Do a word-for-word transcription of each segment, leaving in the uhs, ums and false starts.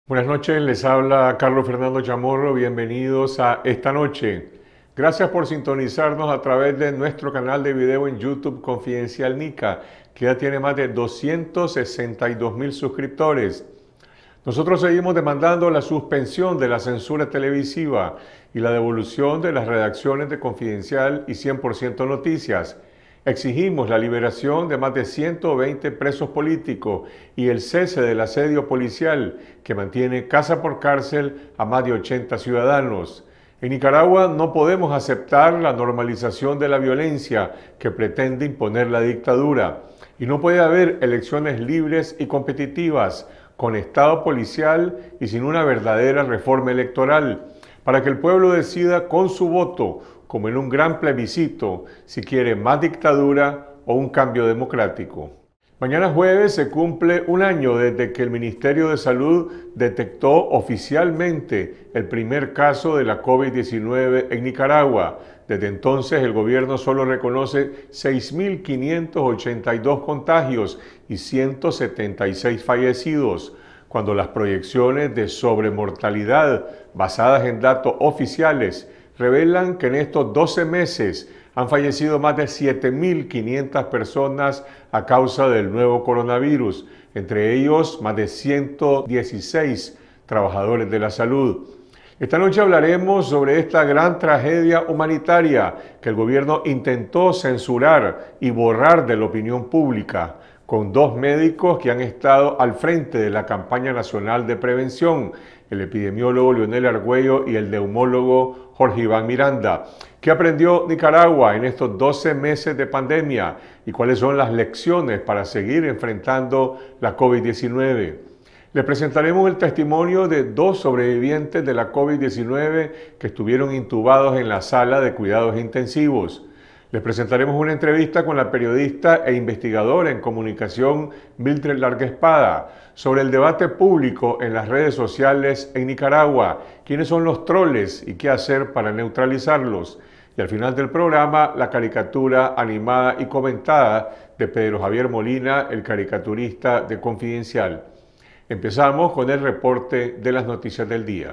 Buenas noches, les habla Carlos Fernando Chamorro, bienvenidos a Esta Noche. Gracias por sintonizarnos a través de nuestro canal de video en YouTube Confidencial Nica, que ya tiene más de doscientos sesenta y dos mil suscriptores. Nosotros seguimos demandando la suspensión de la censura televisiva y la devolución de las redacciones de Confidencial y cien por ciento Noticias. Exigimos la liberación de más de ciento veinte presos políticos y el cese del asedio policial que mantiene casa por cárcel a más de ochenta ciudadanos. En Nicaragua no podemos aceptar la normalización de la violencia que pretende imponer la dictadura. Y no puede haber elecciones libres y competitivas, con Estado policial y sin una verdadera reforma electoral, para que el pueblo decida con su voto, como en un gran plebiscito, si quiere más dictadura o un cambio democrático. Mañana jueves se cumple un año desde que el Ministerio de Salud detectó oficialmente el primer caso de la COVID diecinueve en Nicaragua. Desde entonces el gobierno solo reconoce seis mil quinientos ochenta y dos contagios y ciento setenta y seis fallecidos, cuando las proyecciones de sobremortalidad basadas en datos oficiales revelan que en estos doce meses han fallecido más de siete mil quinientas personas a causa del nuevo coronavirus, entre ellos más de ciento dieciséis trabajadores de la salud. Esta noche hablaremos sobre esta gran tragedia humanitaria que el gobierno intentó censurar y borrar de la opinión pública, con dos médicos que han estado al frente de la campaña nacional de prevención, el epidemiólogo Leonel Argüello y el neumólogo Jorge Iván Miranda. ¿Qué aprendió Nicaragua en estos doce meses de pandemia y cuáles son las lecciones para seguir enfrentando la COVID diecinueve? Les presentaremos el testimonio de dos sobrevivientes de la COVID diecinueve que estuvieron intubados en la sala de cuidados intensivos. Les presentaremos una entrevista con la periodista e investigadora en comunicación Mildred Larga Espada sobre el debate público en las redes sociales en Nicaragua, quiénes son los troles y qué hacer para neutralizarlos. Y al final del programa, la caricatura animada y comentada de Pedro Javier Molina, el caricaturista de Confidencial. Empezamos con el reporte de las noticias del día.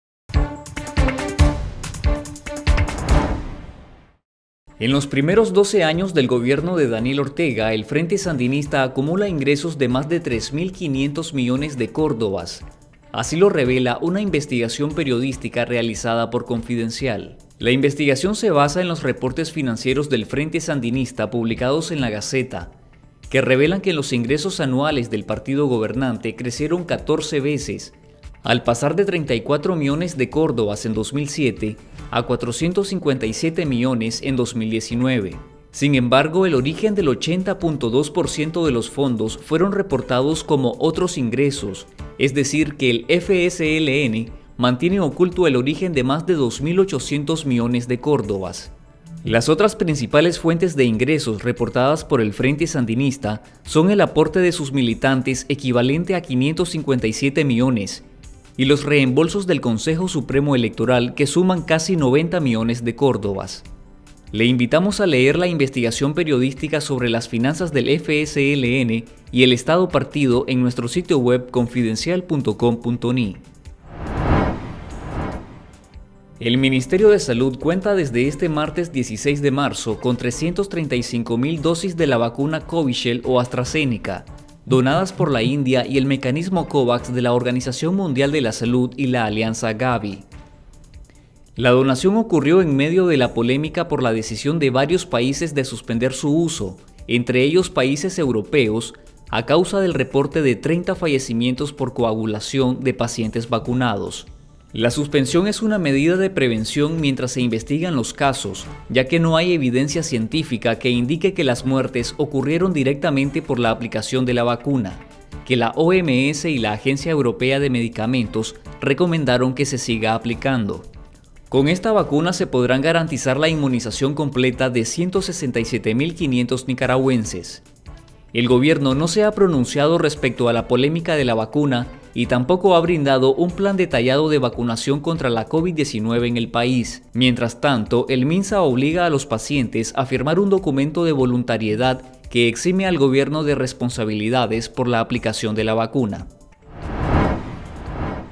En los primeros doce años del gobierno de Daniel Ortega, el Frente Sandinista acumula ingresos de más de tres mil quinientos millones de córdobas. Así lo revela una investigación periodística realizada por Confidencial. La investigación se basa en los reportes financieros del Frente Sandinista publicados en La Gaceta, que revelan que los ingresos anuales del partido gobernante crecieron catorce veces, al pasar de treinta y cuatro millones de córdobas en dos mil siete a cuatrocientos cincuenta y siete millones en dos mil diecinueve. Sin embargo, el origen del ochenta punto dos por ciento de los fondos fueron reportados como otros ingresos, es decir, que el F S L N mantiene oculto el origen de más de dos mil ochocientos millones de córdobas. Las otras principales fuentes de ingresos reportadas por el Frente Sandinista son el aporte de sus militantes equivalente a quinientos cincuenta y siete millones, y los reembolsos del Consejo Supremo Electoral que suman casi noventa millones de córdobas. Le invitamos a leer la investigación periodística sobre las finanzas del F S L N y el Estado Partido en nuestro sitio web confidencial punto com punto ni. El Ministerio de Salud cuenta desde este martes dieciséis de marzo con trescientas treinta y cinco mil dosis de la vacuna Covishield o AstraZeneca, donadas por la India y el mecanismo COVAX de la Organización Mundial de la Salud y la Alianza Gavi. La donación ocurrió en medio de la polémica por la decisión de varios países de suspender su uso, entre ellos países europeos, a causa del reporte de treinta fallecimientos por coagulación de pacientes vacunados. La suspensión es una medida de prevención mientras se investigan los casos, ya que no hay evidencia científica que indique que las muertes ocurrieron directamente por la aplicación de la vacuna, que la O M S y la Agencia Europea de Medicamentos recomendaron que se siga aplicando. Con esta vacuna se podrán garantizar la inmunización completa de ciento sesenta y siete mil quinientos nicaragüenses. El gobierno no se ha pronunciado respecto a la polémica de la vacuna y tampoco ha brindado un plan detallado de vacunación contra la COVID diecinueve en el país. Mientras tanto, el MINSA obliga a los pacientes a firmar un documento de voluntariedad que exime al gobierno de responsabilidades por la aplicación de la vacuna.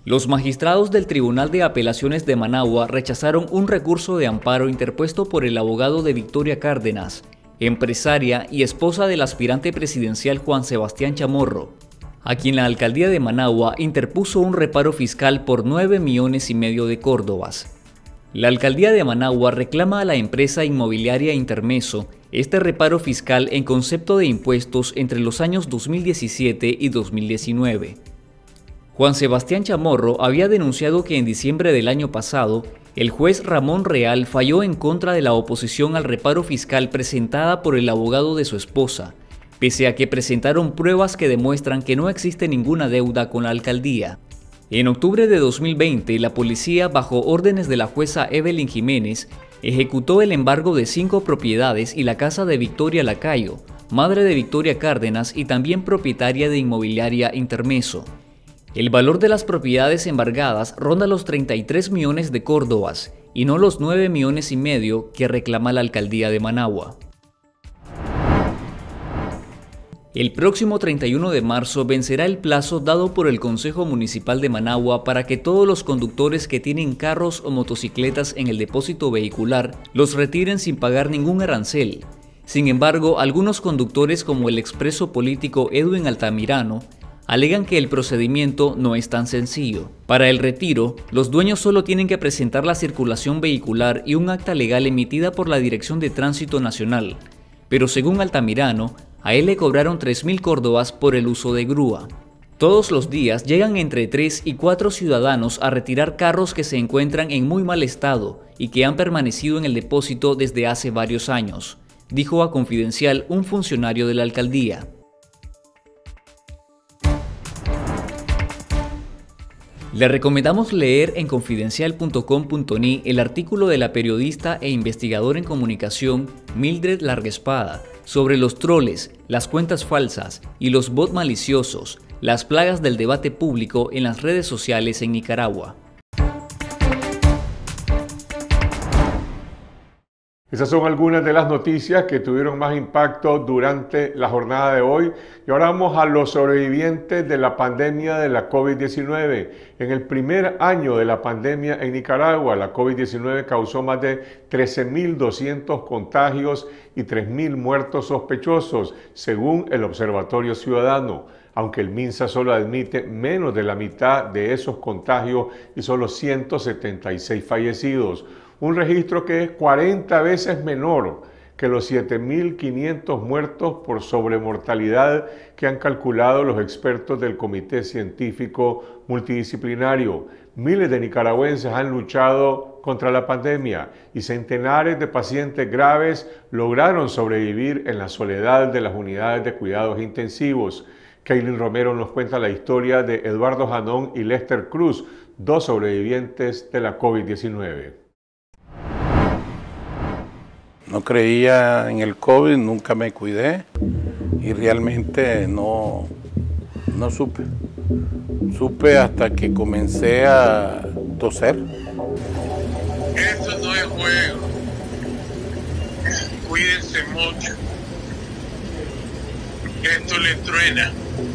Los magistrados del Tribunal de Apelaciones de Managua rechazaron un recurso de amparo interpuesto por el abogado de Victoria Cárdenas, empresaria y esposa del aspirante presidencial Juan Sebastián Chamorro, a quien la alcaldía de Managua interpuso un reparo fiscal por nueve millones y medio de córdobas. La alcaldía de Managua reclama a la empresa inmobiliaria Intermeso este reparo fiscal en concepto de impuestos entre los años dos mil diecisiete y dos mil diecinueve. Juan Sebastián Chamorro había denunciado que en diciembre del año pasado, el juez Ramón Real falló en contra de la oposición al reparo fiscal presentada por el abogado de su esposa, pese a que presentaron pruebas que demuestran que no existe ninguna deuda con la alcaldía. En octubre de dos mil veinte, la policía, bajo órdenes de la jueza Evelyn Jiménez, ejecutó el embargo de cinco propiedades y la casa de Victoria Lacayo, madre de Victoria Cárdenas y también propietaria de inmobiliaria Intermeso. El valor de las propiedades embargadas ronda los treinta y tres millones de córdobas y no los nueve millones y medio que reclama la alcaldía de Managua. El próximo treinta y uno de marzo vencerá el plazo dado por el Consejo Municipal de Managua para que todos los conductores que tienen carros o motocicletas en el depósito vehicular los retiren sin pagar ningún arancel. Sin embargo, algunos conductores como el expreso político Edwin Altamirano alegan que el procedimiento no es tan sencillo. Para el retiro, los dueños solo tienen que presentar la circulación vehicular y un acta legal emitida por la Dirección de Tránsito Nacional, pero según Altamirano, a él le cobraron tres mil córdobas por el uso de grúa. Todos los días llegan entre tres y cuatro ciudadanos a retirar carros que se encuentran en muy mal estado y que han permanecido en el depósito desde hace varios años, dijo a Confidencial un funcionario de la alcaldía. Le recomendamos leer en confidencial punto com punto ni el artículo de la periodista e investigadora en comunicación Mildred Larguespada sobre los troles, las cuentas falsas y los bots maliciosos, las plagas del debate público en las redes sociales en Nicaragua. Esas son algunas de las noticias que tuvieron más impacto durante la jornada de hoy. Y ahora vamos a los sobrevivientes de la pandemia de la COVID diecinueve. En el primer año de la pandemia en Nicaragua, la COVID diecinueve causó más de trece mil doscientos contagios y tres mil muertos sospechosos, según el Observatorio Ciudadano, aunque el MINSA solo admite menos de la mitad de esos contagios y solo ciento setenta y seis fallecidos. Un registro que es cuarenta veces menor que los siete mil quinientos muertos por sobremortalidad que han calculado los expertos del Comité Científico Multidisciplinario. Miles de nicaragüenses han luchado contra la pandemia y centenares de pacientes graves lograron sobrevivir en la soledad de las unidades de cuidados intensivos. Kaylin Romero nos cuenta la historia de Eduardo Janón y Lester Cruz, dos sobrevivientes de la COVID diecinueve. No creía en el COVID, nunca me cuidé y realmente no, no supe. Supe hasta que comencé a toser. Esto no es juego. Cuídense mucho. Esto le truena.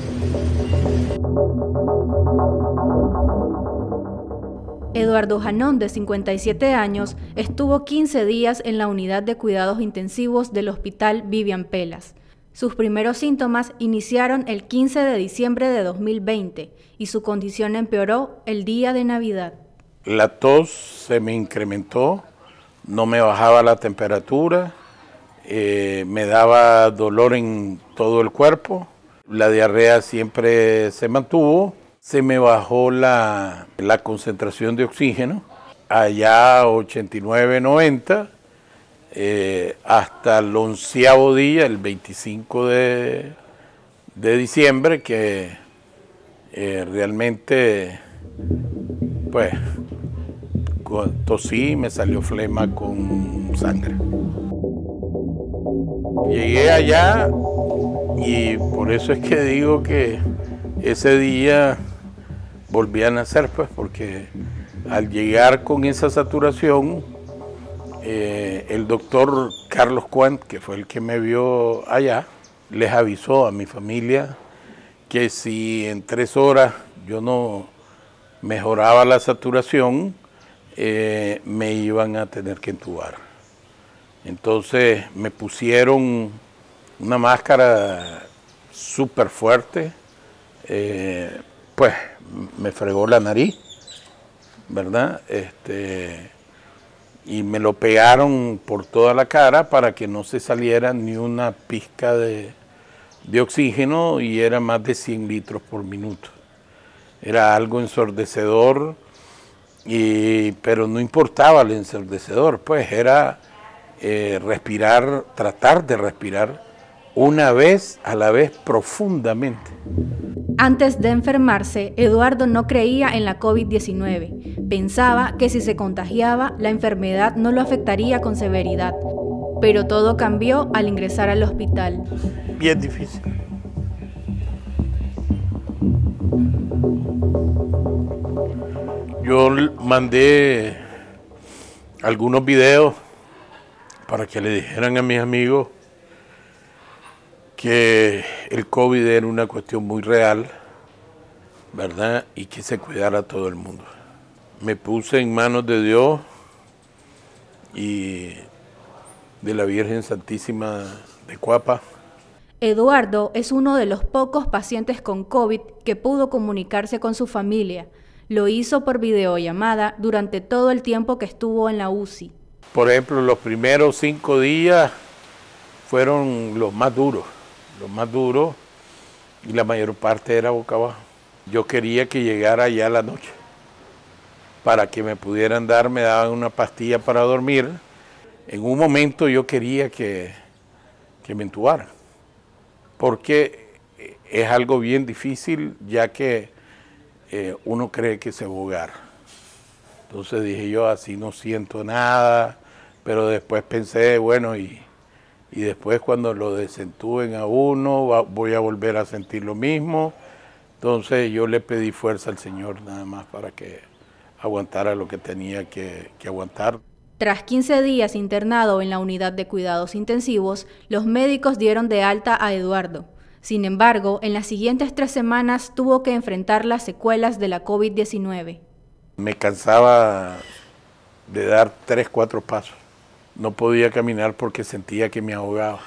Eduardo Janón, de cincuenta y siete años, estuvo quince días en la unidad de cuidados intensivos del Hospital Vivian Pelas. Sus primeros síntomas iniciaron el quince de diciembre de dos mil veinte y su condición empeoró el día de Navidad. La tos se me incrementó, no me bajaba la temperatura, eh, me daba dolor en todo el cuerpo, la diarrea siempre se mantuvo. Se me bajó la, la concentración de oxígeno, allá ochenta y nueve, noventa, eh, hasta el onceavo día, el veinticinco de, de diciembre, que eh, realmente, pues, tosí y me salió flema con sangre. Llegué allá y por eso es que digo que ese día volví a nacer, pues, porque al llegar con esa saturación, eh, el doctor Carlos Quant, que fue el que me vio allá, les avisó a mi familia que si en tres horas yo no, mejoraba la saturación, eh, me iban a tener que entubar. Entonces me pusieron una máscara súper fuerte, eh, pues me fregó la nariz, ¿verdad? Este, y me lo pegaron por toda la cara para que no se saliera ni una pizca de, de oxígeno, y era más de cien litros por minuto. Era algo ensordecedor, y, pero no importaba el ensordecedor, pues era eh, respirar, tratar de respirar una vez a la vez profundamente. Antes de enfermarse, Eduardo no creía en la COVID diecinueve. Pensaba que si se contagiaba, la enfermedad no lo afectaría con severidad. Pero todo cambió al ingresar al hospital. Bien difícil. Yo mandé algunos videos para que le dijeran a mis amigos que el COVID era una cuestión muy real, ¿verdad? Y que se cuidara a todo el mundo. Me puse en manos de Dios y de la Virgen Santísima de Cuapa. Eduardo es uno de los pocos pacientes con COVID que pudo comunicarse con su familia. Lo hizo por videollamada durante todo el tiempo que estuvo en la U C I. Por ejemplo, los primeros cinco días fueron los más duros. Lo más duro, y la mayor parte era boca abajo. Yo quería que llegara ya la noche para que me pudieran dar, me daban una pastilla para dormir. En un momento yo quería que, que me entubaran, porque es algo bien difícil, ya que eh, uno cree que se va a ahogar. Entonces dije yo, así no siento nada, pero después pensé, bueno, y... y después cuando lo desentuben a uno, va, voy a volver a sentir lo mismo. Entonces yo le pedí fuerza al Señor nada más para que aguantara lo que tenía que, que aguantar. Tras quince días internado en la unidad de cuidados intensivos, los médicos dieron de alta a Eduardo. Sin embargo, en las siguientes tres semanas tuvo que enfrentar las secuelas de la COVID diecinueve. Me cansaba de dar tres, cuatro pasos. No podía caminar porque sentía que me ahogaba.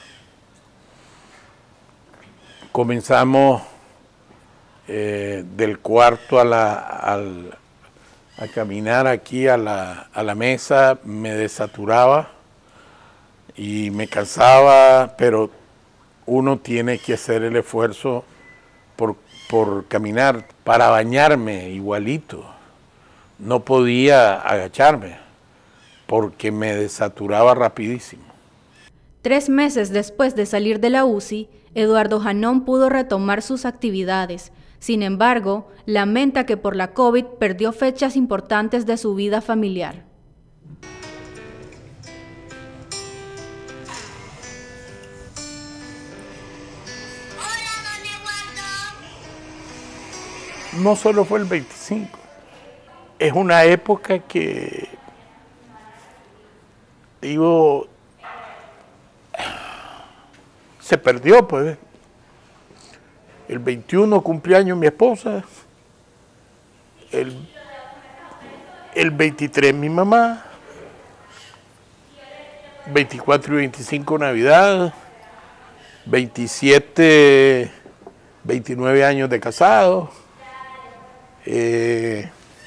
Comenzamos eh, del cuarto a, la, al, a caminar aquí a la, a la mesa, me desaturaba y me cansaba, pero uno tiene que hacer el esfuerzo por, por caminar. Para bañarme igualito, no podía agacharme, porque me desaturaba rapidísimo. Tres meses después de salir de la U C I, Eduardo Janón pudo retomar sus actividades. Sin embargo, lamenta que por la COVID perdió fechas importantes de su vida familiar. No solo fue el veinticinco, es una época que, digo, se perdió, pues. El veintiuno cumpleaños mi esposa, el, el veintitrés mi mamá, veinticuatro y veinticinco Navidad, veintisiete, veintinueve años de casado, eh,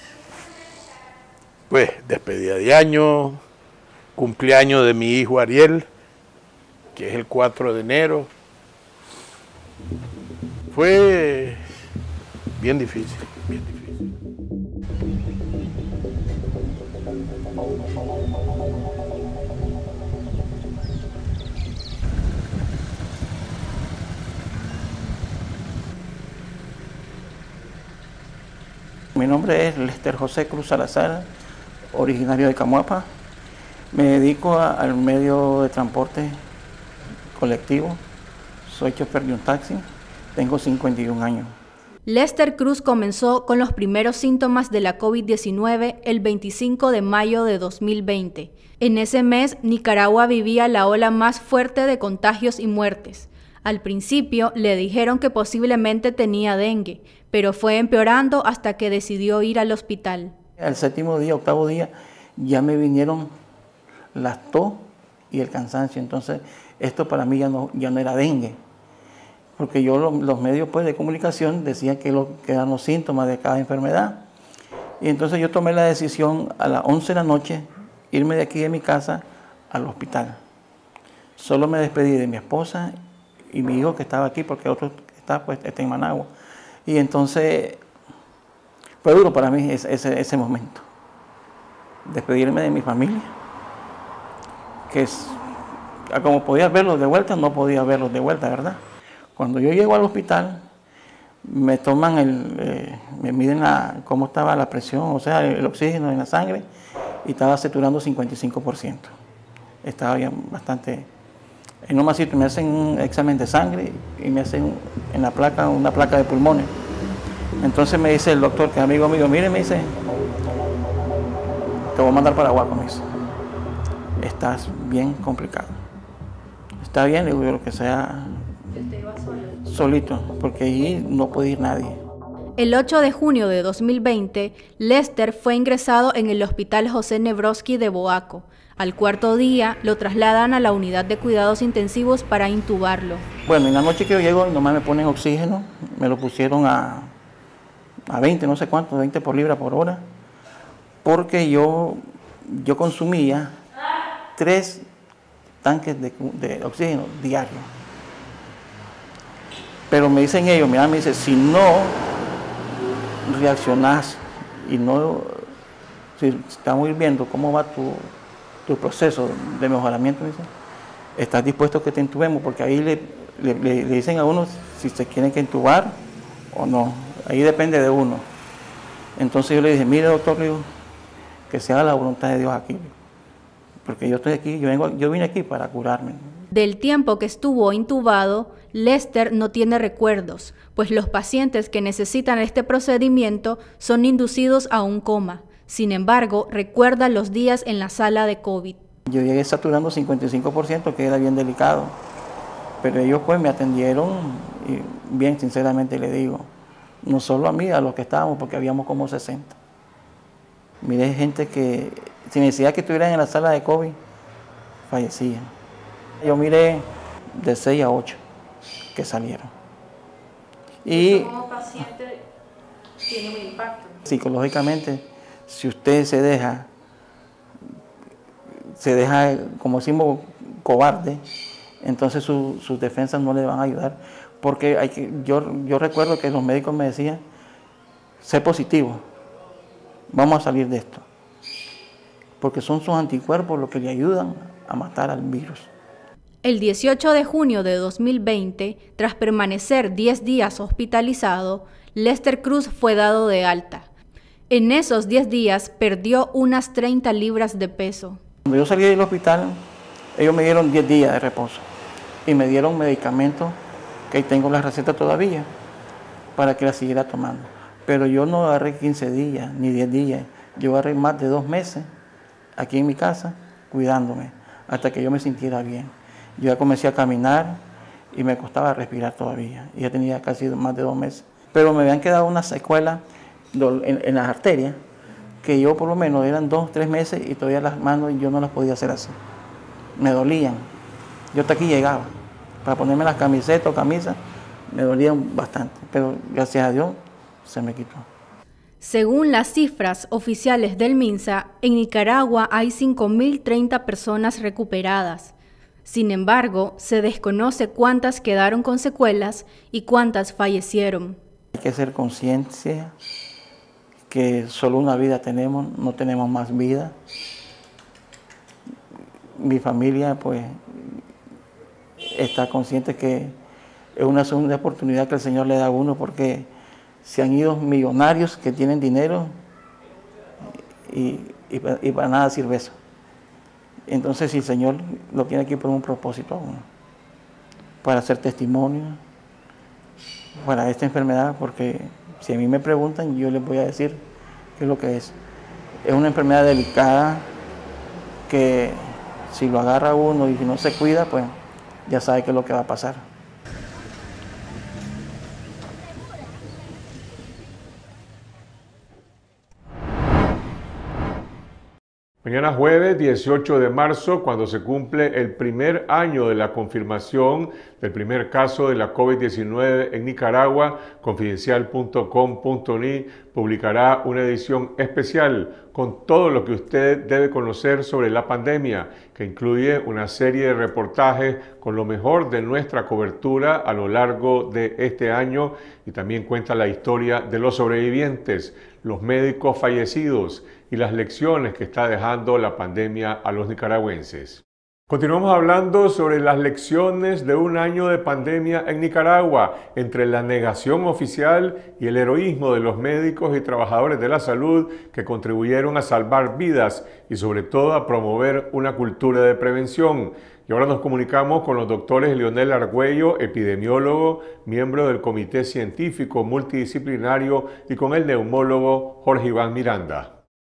pues despedida de año, cumpleaños de mi hijo Ariel, que es el cuatro de enero. Fue bien difícil, bien difícil. Mi nombre es Lester José Cruz Salazar, originario de Camuapa. Me dedico a, al medio de transporte colectivo. Soy chofer de un taxi. Tengo cincuenta y un años. Lester Cruz comenzó con los primeros síntomas de la COVID diecinueve el veinticinco de mayo de dos mil veinte. En ese mes, Nicaragua vivía la ola más fuerte de contagios y muertes. Al principio le dijeron que posiblemente tenía dengue, pero fue empeorando hasta que decidió ir al hospital. Al séptimo día, octavo día, ya me vinieron las tos y el cansancio. Entonces, esto para mí ya no, ya no era dengue. Porque yo, los, los medios pues, de comunicación decían que, lo, que eran los síntomas de cada enfermedad. Y entonces yo tomé la decisión a las once de la noche, irme de aquí de mi casa al hospital. Solo me despedí de mi esposa y mi hijo que estaba aquí, porque otro está, pues, está en Managua. Y entonces fue duro para mí ese, ese, ese momento. Despedirme de mi familia, que es, como podía verlos de vuelta, no podía verlos de vuelta, ¿verdad? Cuando yo llego al hospital, me toman el, eh, me miden la, cómo estaba la presión, o sea, el oxígeno en la sangre, y estaba saturando cincuenta y cinco por ciento. Estaba ya bastante. En un masito me hacen un examen de sangre y me hacen en la placa una placa de pulmones. Entonces me dice el doctor, que es amigo mío, mire, me dice, te voy a mandar para Guaco, me dice. Estás bien complicado. Está bien, le digo, lo que sea. ¿Usted iba solo? Solito, porque ahí no puede ir nadie. El ocho de junio de dos mil veinte, Lester fue ingresado en el Hospital José Nebroski de Boaco. Al cuarto día, lo trasladan a la unidad de cuidados intensivos para intubarlo. Bueno, en la noche que yo llego, nomás me ponen oxígeno, me lo pusieron a, a veinte, no sé cuánto, veinte por libra por hora, porque yo, yo consumía tres tanques de, de oxígeno diarios. Pero me dicen ellos, mira, me dice, si no reaccionás y no, si estamos viendo cómo va tu, tu proceso de mejoramiento, me dice, estás dispuesto a que te intubemos, porque ahí le, le, le dicen a uno si se quieren que intubar o no, ahí depende de uno. Entonces yo le dije, mire doctor, le digo, que sea la voluntad de Dios aquí, porque yo estoy aquí, yo, vengo, yo vine aquí para curarme. Del tiempo que estuvo intubado, Lester no tiene recuerdos, pues los pacientes que necesitan este procedimiento son inducidos a un coma. Sin embargo, recuerda los días en la sala de COVID. Yo llegué saturando cincuenta y cinco por ciento, que era bien delicado, pero ellos pues me atendieron y bien sinceramente le digo, no solo a mí, a los que estábamos, porque habíamos como sesenta. Miré gente que, sin necesidad que estuvieran en la sala de COVID, fallecían. Yo miré de seis a ocho que salieron. Y como paciente tiene un impacto. Psicológicamente, si usted se deja, se deja, como decimos, cobarde, entonces su, sus defensas no le van a ayudar. Porque hay que, yo, yo recuerdo que los médicos me decían, sé positivo, vamos a salir de esto. Porque son sus anticuerpos los que le ayudan a matar al virus. El dieciocho de junio de dos mil veinte, tras permanecer diez días hospitalizado, Lester Cruz fue dado de alta. En esos diez días perdió unas treinta libras de peso. Cuando yo salí del hospital, ellos me dieron diez días de reposo y me dieron medicamentos, que ahí tengo la receta todavía, para que la siguiera tomando. Pero yo no agarré quince días ni diez días, yo agarré más de dos meses aquí en mi casa cuidándome hasta que yo me sintiera bien. Yo ya comencé a caminar y me costaba respirar todavía. Y ya tenía casi más de dos meses. Pero me habían quedado unas secuelas en, en las arterias, que yo por lo menos eran dos, tres meses y todavía las manos yo no las podía hacer así. Me dolían. Yo hasta aquí llegaba. Para ponerme las camisetas o camisas, me dolían bastante. Pero gracias a Dios se me quitó. Según las cifras oficiales del MINSA, en Nicaragua hay cinco mil treinta personas recuperadas. Sin embargo, se desconoce cuántas quedaron con secuelas y cuántas fallecieron. Hay que ser conscientes que solo una vida tenemos, no tenemos más vida. Mi familia pues está consciente que es una segunda oportunidad que el Señor le da a uno, porque se han ido millonarios que tienen dinero y, y, y para nada sirve eso. Entonces, si el Señor lo tiene aquí por un propósito, para hacer testimonio para esta enfermedad, porque si a mí me preguntan, yo les voy a decir qué es lo que es. Es una enfermedad delicada que si lo agarra uno y si no se cuida, pues ya sabe qué es lo que va a pasar. Mañana jueves dieciocho de marzo, cuando se cumple el primer año de la confirmación del primer caso de la COVID diecinueve en Nicaragua, confidencial punto com punto ni publicará una edición especial con todo lo que usted debe conocer sobre la pandemia, que incluye una serie de reportajes con lo mejor de nuestra cobertura a lo largo de este año, y también cuenta la historia de los sobrevivientes, los médicos fallecidos y las lecciones que está dejando la pandemia a los nicaragüenses. Continuamos hablando sobre las lecciones de un año de pandemia en Nicaragua, entre la negación oficial y el heroísmo de los médicos y trabajadores de la salud que contribuyeron a salvar vidas y sobre todo a promover una cultura de prevención. Y ahora nos comunicamos con los doctores Leonel Argüello, epidemiólogo, miembro del Comité Científico Multidisciplinario, y con el neumólogo Jorge Iván Miranda.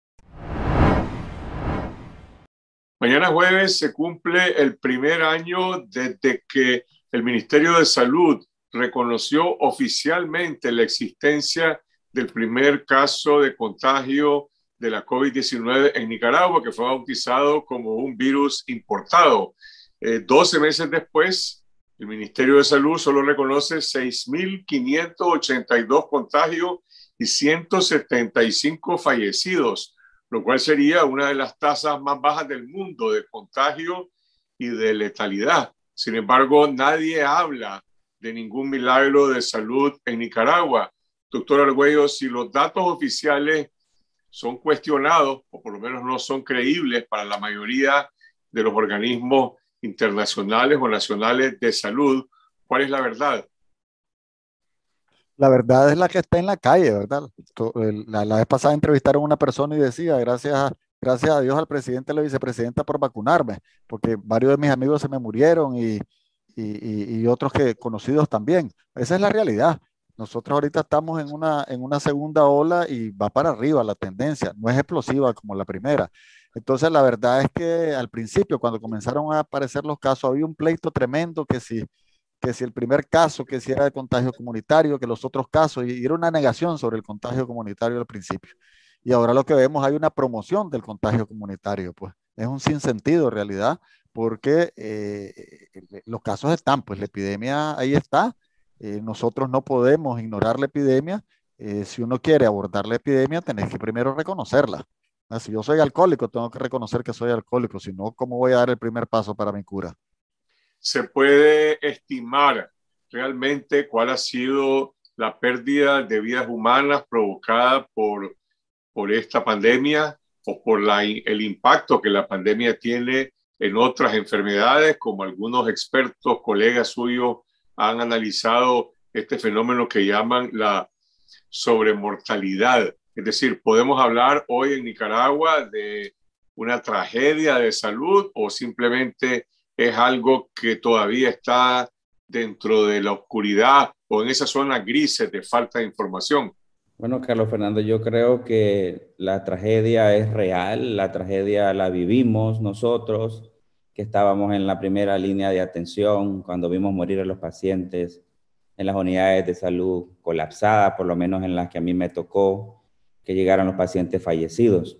Mañana jueves se cumple el primer año desde que el Ministerio de Salud reconoció oficialmente la existencia del primer caso de contagio de la COVID diecinueve en Nicaragua, que fue bautizado como un virus importado. Eh, doce meses después, el Ministerio de Salud solo reconoce seis mil quinientos ochenta y dos contagios y ciento setenta y cinco fallecidos, lo cual sería una de las tasas más bajas del mundo de contagio y de letalidad. Sin embargo, nadie habla de ningún milagro de salud en Nicaragua. Doctor Argüello, si los datos oficiales son cuestionados, o por lo menos no son creíbles para la mayoría de los organismos internacionales o nacionales de salud, ¿cuál es la verdad? La verdad es la que está en la calle, ¿verdad? La, la vez pasada entrevistaron a una persona y decía, gracias a, gracias a Dios al presidente y la vicepresidenta por vacunarme, porque varios de mis amigos se me murieron y, y, y otros que conocidos también. Esa es la realidad. Nosotros ahorita estamos en una, en una segunda ola y va para arriba la tendencia, no es explosiva como la primera. Entonces la verdad es que al principio, cuando comenzaron a aparecer los casos, había un pleito tremendo que si, que si el primer caso, que si era de contagio comunitario, que los otros casos, y era una negación sobre el contagio comunitario al principio. Y ahora lo que vemos, hay una promoción del contagio comunitario, pues es un sinsentido en realidad, porque eh, los casos están, pues la epidemia ahí está. Eh, nosotros no podemos ignorar la epidemia. Eh, si uno quiere abordar la epidemia, tenés que primero reconocerla. Ah, si yo soy alcohólico, tengo que reconocer que soy alcohólico, si no, ¿cómo voy a dar el primer paso para mi cura? ¿Se puede estimar realmente cuál ha sido la pérdida de vidas humanas provocada por, por esta pandemia o por la, el impacto que la pandemia tiene en otras enfermedades, como algunos expertos, colegas suyos, han analizado este fenómeno que llaman la sobremortalidad? Es decir, ¿podemos hablar hoy en Nicaragua de una tragedia de salud o simplemente es algo que todavía está dentro de la oscuridad o en esas zonas grises de falta de información? Bueno, Carlos Fernando, yo creo que la tragedia es real, la tragedia la vivimos nosotros, que estábamos en la primera línea de atención cuando vimos morir a los pacientes en las unidades de salud colapsadas, por lo menos en las que a mí me tocó, que llegaron los pacientes fallecidos.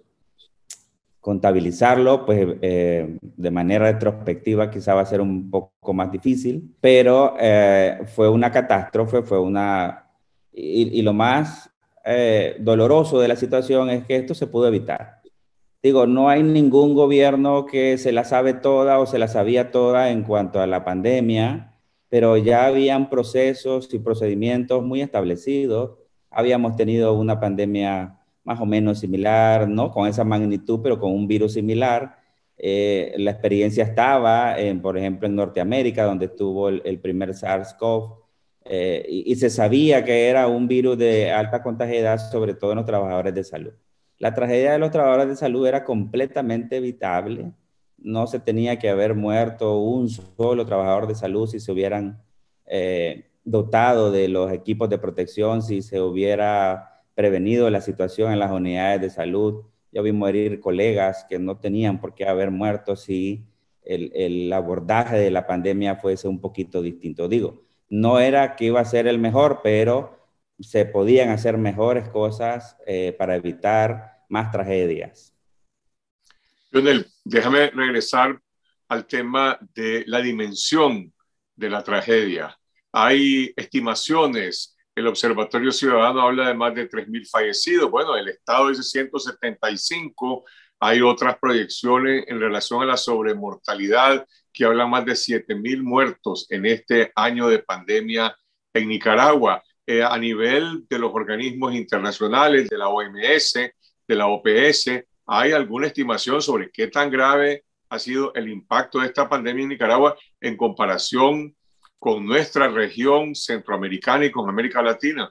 Contabilizarlo, pues eh, de manera retrospectiva quizá va a ser un poco más difícil, pero eh, fue una catástrofe, fue una... Y, y lo más eh, doloroso de la situación es que esto se pudo evitar. Digo, no hay ningún gobierno que se la sabe toda o se la sabía toda en cuanto a la pandemia, pero ya habían procesos y procedimientos muy establecidos. Habíamos tenido una pandemia más o menos similar, no con esa magnitud, pero con un virus similar. Eh, la experiencia estaba, en, por ejemplo, en Norteamérica, donde estuvo el, el primer SARS-CoV, eh, y, y se sabía que era un virus de alta contagiedad, sobre todo en los trabajadores de salud. La tragedia de los trabajadores de salud era completamente evitable. No se tenía que haber muerto un solo trabajador de salud si se hubieran eh, dotado de los equipos de protección, si se hubiera prevenido la situación en las unidades de salud. Yo vi morir colegas que no tenían por qué haber muerto si el, el abordaje de la pandemia fuese un poquito distinto. Digo, no era que iba a ser el mejor, pero se podían hacer mejores cosas eh, para evitar más tragedias. Lionel, déjame regresar al tema de la dimensión de la tragedia. Hay estimaciones, el Observatorio Ciudadano habla de más de tres mil fallecidos, bueno, el Estado dice ciento setenta y cinco, hay otras proyecciones en relación a la sobremortalidad que hablan más de siete mil muertos en este año de pandemia en Nicaragua. Eh, a nivel de los organismos internacionales, de la O M S, de la O P S, ¿hay alguna estimación sobre qué tan grave ha sido el impacto de esta pandemia en Nicaragua en comparación con nuestra región centroamericana y con América Latina?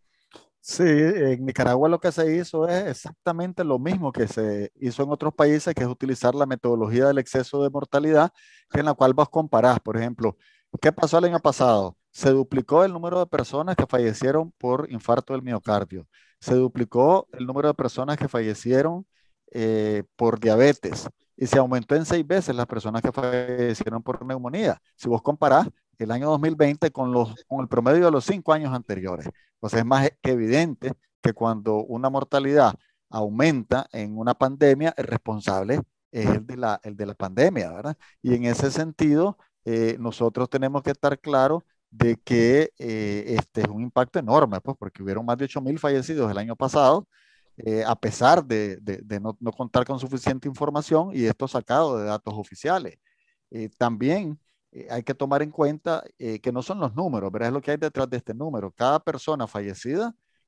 Sí, en Nicaragua lo que se hizo es exactamente lo mismo que se hizo en otros países, que es utilizar la metodología del exceso de mortalidad, que en la cual vos comparás, por ejemplo, ¿qué pasó el año pasado? Se duplicó el número de personas que fallecieron por infarto del miocardio, se duplicó el número de personas que fallecieron eh, por diabetes y se aumentó en seis veces las personas que fallecieron por neumonía. Si vos comparás el año dos mil veinte con, los, con el promedio de los cinco años anteriores. Pues es más que evidente que cuando una mortalidad aumenta en una pandemia, el responsable es el de la, el de la pandemia, ¿verdad? Y en ese sentido, eh, nosotros tenemos que estar claros de que eh, este es un impacto enorme, pues, porque hubieron más de ocho mil fallecidos el año pasado, eh, a pesar de, de, de no, no contar con suficiente información, y esto sacado de datos oficiales. Eh, también eh, hay que tomar en cuenta eh, que no son los números, ¿verdad? Es lo que hay detrás de este número. Cada persona fallecida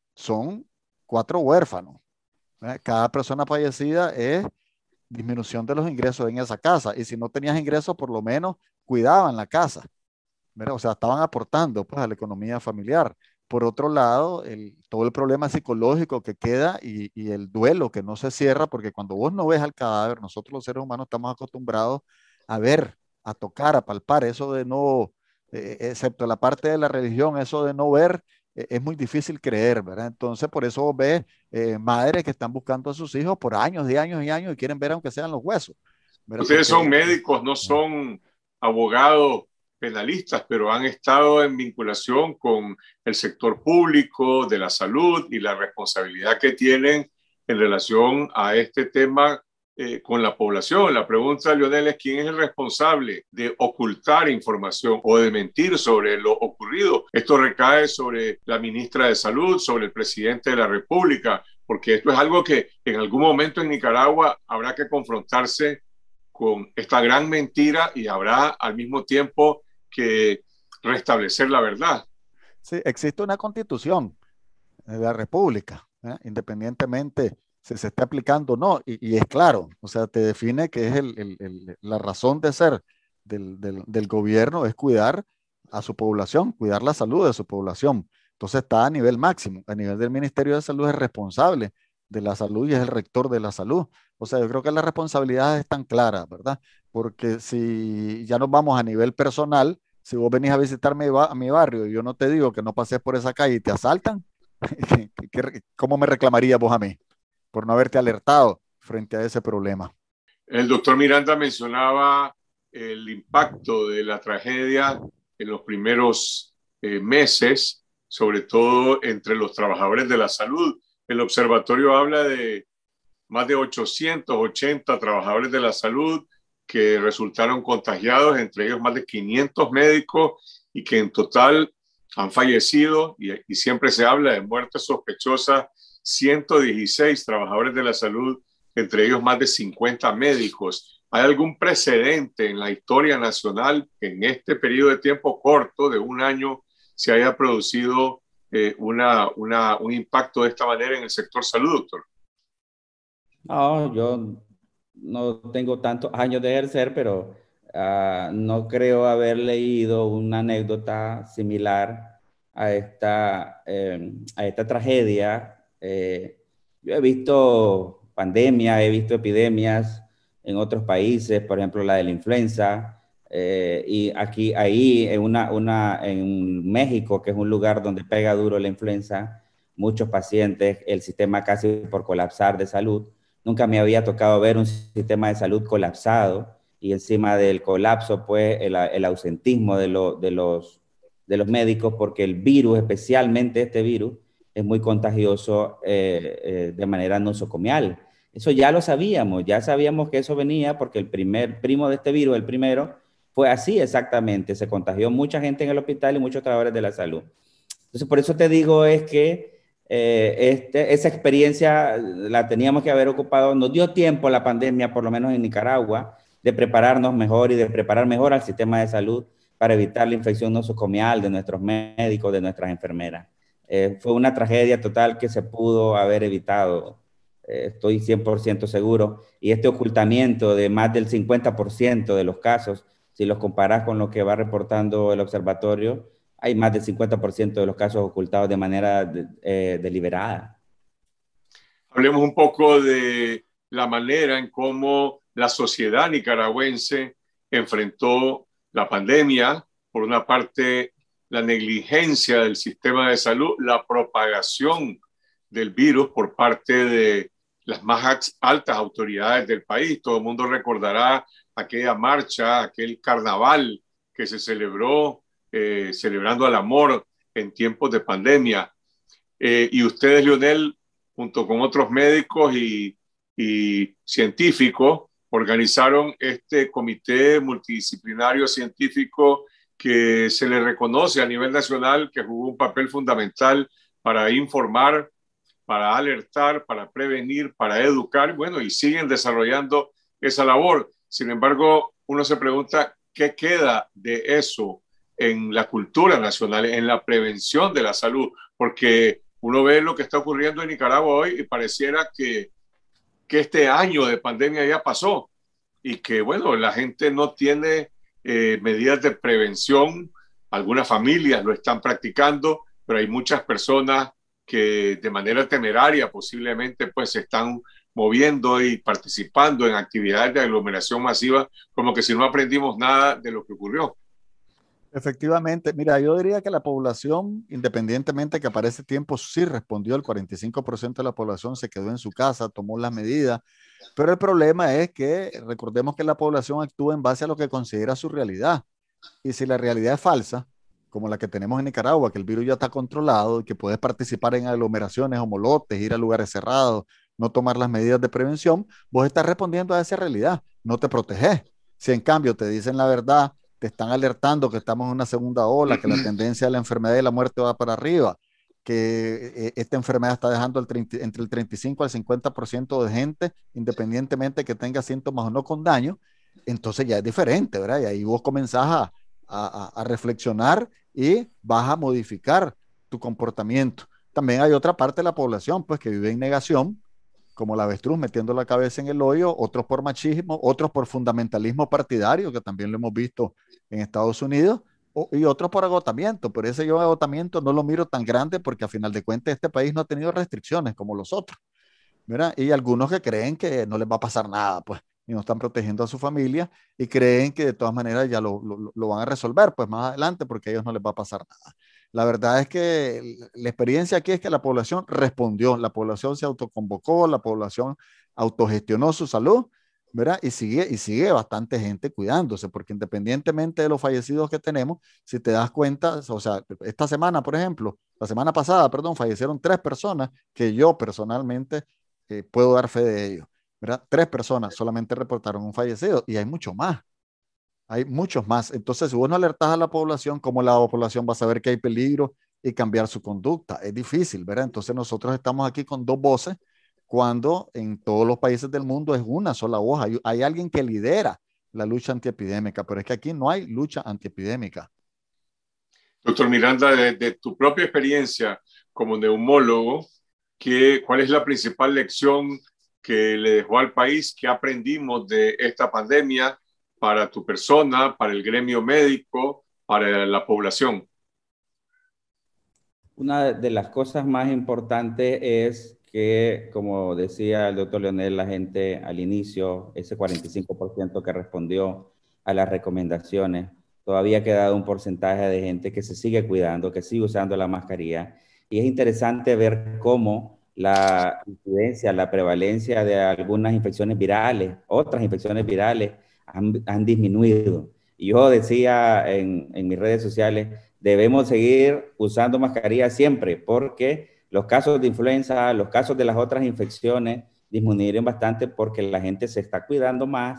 son cuatro huérfanos, ¿verdad? Cada persona fallecida es disminución de los ingresos en esa casa, y si no tenías ingresos, por lo menos cuidaban la casa, ¿verdad? O sea, estaban aportando, pues, a la economía familiar. Por otro lado, el, todo el problema psicológico que queda, y, y el duelo que no se cierra, porque cuando vos no ves al cadáver, nosotros los seres humanos estamos acostumbrados a ver, a tocar, a palpar, eso de no, eh, excepto la parte de la religión, eso de no ver, eh, es muy difícil creer, ¿verdad? Entonces, por eso vos ves eh, madres que están buscando a sus hijos por años y años y años y quieren ver aunque sean los huesos, ¿verdad? Ustedes Porque, son médicos, no son abogados penalistas, pero han estado en vinculación con el sector público de la salud y la responsabilidad que tienen en relación a este tema eh, con la población. La pregunta, Lionel, es quién es el responsable de ocultar información o de mentir sobre lo ocurrido. Esto recae sobre la ministra de Salud, sobre el presidente de la República, porque esto es algo que en algún momento en Nicaragua habrá que confrontarse con esta gran mentira y habrá al mismo tiempo que restablecer la verdad. sí, existe una constitución de la República, ¿eh? Independientemente si se está aplicando o no, y, y es claro, o sea, te define que es el, el, el, la razón de ser del, del, del gobierno es cuidar a su población, cuidar la salud de su población. Entonces está a nivel máximo, a nivel del Ministerio de Salud es responsable de la salud y es el rector de la salud. O sea, yo creo que las responsabilidades están claras, ¿verdad? Porque si ya nos vamos a nivel personal, si vos venís a visitar mi, a mi barrio y yo no te digo que no pases por esa calle y te asaltan, ¿cómo me reclamarías vos a mí por no haberte alertado frente a ese problema? El doctor Miranda mencionaba el impacto de la tragedia en los primeros eh, meses, sobre todo entre los trabajadores de la salud. El observatorio habla de más de ochocientos ochenta trabajadores de la salud que resultaron contagiados, entre ellos más de quinientos médicos, y que en total han fallecido, y, y siempre se habla de muertes sospechosas, ciento dieciséis trabajadores de la salud, entre ellos más de cincuenta médicos. ¿Hay algún precedente en la historia nacional que en este periodo de tiempo corto, de un año, se haya producido eh, una, una, un impacto de esta manera en el sector salud, doctor? No, yo no tengo tantos años de ejercer, pero uh, no creo haber leído una anécdota similar a esta, eh, a esta tragedia. Eh, yo he visto pandemias, he visto epidemias en otros países, por ejemplo la de la influenza, eh, y aquí, ahí en, una, una, en México, que es un lugar donde pega duro la influenza, muchos pacientes, el sistema casi por colapsar de salud. Nunca me había tocado ver un sistema de salud colapsado, y encima del colapso, pues, el, el ausentismo de, lo, de, los, de los médicos, porque el virus, especialmente este virus, es muy contagioso eh, eh, de manera nosocomial. Eso ya lo sabíamos, ya sabíamos que eso venía porque el primer primo de este virus, el primero, fue así exactamente. Se contagió mucha gente en el hospital y muchos trabajadores de la salud. Entonces, por eso te digo es que eh, este, esa experiencia la teníamos que haber ocupado. Nos dio tiempo la pandemia, por lo menos en Nicaragua, de prepararnos mejor y de preparar mejor al sistema de salud para evitar la infección nosocomial de nuestros médicos, de nuestras enfermeras. Eh, fue una tragedia total que se pudo haber evitado, eh, estoy cien por ciento seguro, y este ocultamiento de más del cincuenta por ciento de los casos, si los comparas con lo que va reportando el observatorio, hay más del cincuenta por ciento de los casos ocultados de manera de, eh, deliberada. Hablemos un poco de la manera en cómo la sociedad nicaragüense enfrentó la pandemia. Por una parte, la negligencia del sistema de salud, la propagación del virus por parte de las más altas autoridades del país. Todo el mundo recordará aquella marcha, aquel carnaval que se celebró eh, celebrando el amor en tiempos de pandemia. Eh, y ustedes, Leonel, junto con otros médicos y, y científicos, organizaron este comité multidisciplinario científico que se le reconoce a nivel nacional, que jugó un papel fundamental para informar, para alertar, para prevenir, para educar, bueno, y siguen desarrollando esa labor. Sin embargo, uno se pregunta, ¿qué queda de eso en la cultura nacional, en la prevención de la salud? Porque uno ve lo que está ocurriendo en Nicaragua hoy y pareciera que, que este año de pandemia ya pasó y que, bueno, la gente no tiene eh, medidas de prevención. Algunas familias lo están practicando, pero hay muchas personas que de manera temeraria posiblemente pues se están moviendo y participando en actividades de aglomeración masiva, como que si no aprendimos nada de lo que ocurrió. Efectivamente, mira, yo diría que la población, independientemente que para ese tiempo sí respondió, el cuarenta y cinco por ciento de la población se quedó en su casa, tomó las medidas, pero el problema es que recordemos que la población actúa en base a lo que considera su realidad, y si la realidad es falsa, como la que tenemos en Nicaragua, que el virus ya está controlado, que puedes participar en aglomeraciones o molotes, ir a lugares cerrados, no tomar las medidas de prevención, vos estás respondiendo a esa realidad, no te proteges. Si en cambio te dicen la verdad, te están alertando que estamos en una segunda ola, que la tendencia de la enfermedad y la muerte va para arriba, que eh, esta enfermedad está dejando el treinta, entre el treinta y cinco al cincuenta por ciento de gente, independientemente que tenga síntomas o no con daño, entonces ya es diferente, ¿verdad? Y ahí vos comenzás a, a, a reflexionar y vas a modificar tu comportamiento. También hay otra parte de la población pues que vive en negación, como la avestruz metiendo la cabeza en el hoyo, otros por machismo, otros por fundamentalismo partidario, que también lo hemos visto en Estados Unidos, o, y otros por agotamiento, pero ese yo agotamiento no lo miro tan grande porque a final de cuentas este país no ha tenido restricciones como los otros, ¿verdad? Y algunos que creen que no les va a pasar nada, pues, y no están protegiendo a su familia y creen que de todas maneras ya lo, lo, lo van a resolver, pues más adelante, porque a ellos no les va a pasar nada. La verdad es que la experiencia aquí es que la población respondió, la población se autoconvocó, la población autogestionó su salud, ¿verdad? Y sigue, y sigue bastante gente cuidándose, porque independientemente de los fallecidos que tenemos, si te das cuenta, o sea, esta semana, por ejemplo, la semana pasada, perdón, fallecieron tres personas que yo personalmente eh, puedo dar fe de ello, ¿verdad? Tres personas solamente reportaron un fallecido y hay mucho más. Hay muchos más. Entonces, si vos no alertás a la población, ¿cómo la población va a saber que hay peligro y cambiar su conducta? Es difícil, ¿verdad? Entonces, nosotros estamos aquí con dos voces cuando en todos los países del mundo es una sola voz. Hay, hay alguien que lidera la lucha antiepidémica, pero es que aquí no hay lucha antiepidémica. Doctor Miranda, de, de tu propia experiencia como neumólogo, ¿qué, ¿cuál es la principal lección que le dejó al país? ¿Qué aprendimos de esta pandemia para tu persona, para el gremio médico, para la población? Una de las cosas más importantes es que, como decía el doctor Leonel, la gente al inicio, ese cuarenta y cinco por ciento que respondió a las recomendaciones, todavía ha quedado un porcentaje de gente que se sigue cuidando, que sigue usando la mascarilla. Y es interesante ver cómo la incidencia, la prevalencia de algunas infecciones virales, otras infecciones virales, Han, han disminuido. Y yo decía en, en mis redes sociales, debemos seguir usando mascarilla siempre, porque los casos de influenza, los casos de las otras infecciones disminuyeron bastante porque la gente se está cuidando más,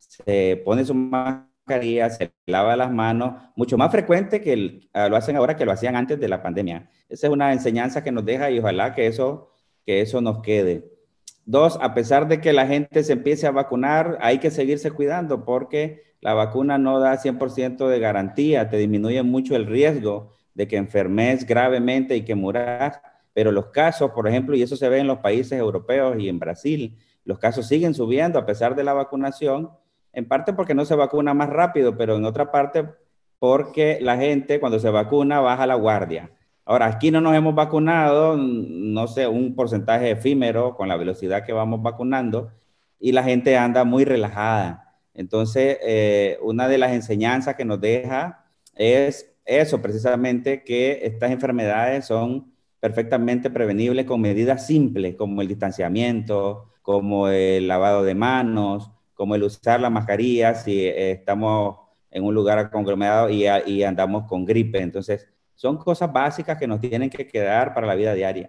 se pone su mascarilla, se lava las manos, mucho más frecuente que el, uh, lo hacen ahora que lo hacían antes de la pandemia. Esa es una enseñanza que nos deja y ojalá que eso, que eso nos quede. Dos, a pesar de que la gente se empiece a vacunar, hay que seguirse cuidando porque la vacuna no da cien por ciento de garantía, te disminuye mucho el riesgo de que enfermes gravemente y que muras, pero los casos, por ejemplo, y eso se ve en los países europeos y en Brasil, los casos siguen subiendo a pesar de la vacunación, en parte porque no se vacuna más rápido, pero en otra parte porque la gente cuando se vacuna baja la guardia. Ahora, aquí no nos hemos vacunado, no sé, un porcentaje efímero con la velocidad que vamos vacunando y la gente anda muy relajada. Entonces, eh, una de las enseñanzas que nos deja es eso, precisamente, que estas enfermedades son perfectamente prevenibles con medidas simples, como el distanciamiento, como el lavado de manos, como el usar la mascarilla si eh, estamos en un lugar conglomerado y, y andamos con gripe. Entonces, son cosas básicas que nos tienen que quedar para la vida diaria.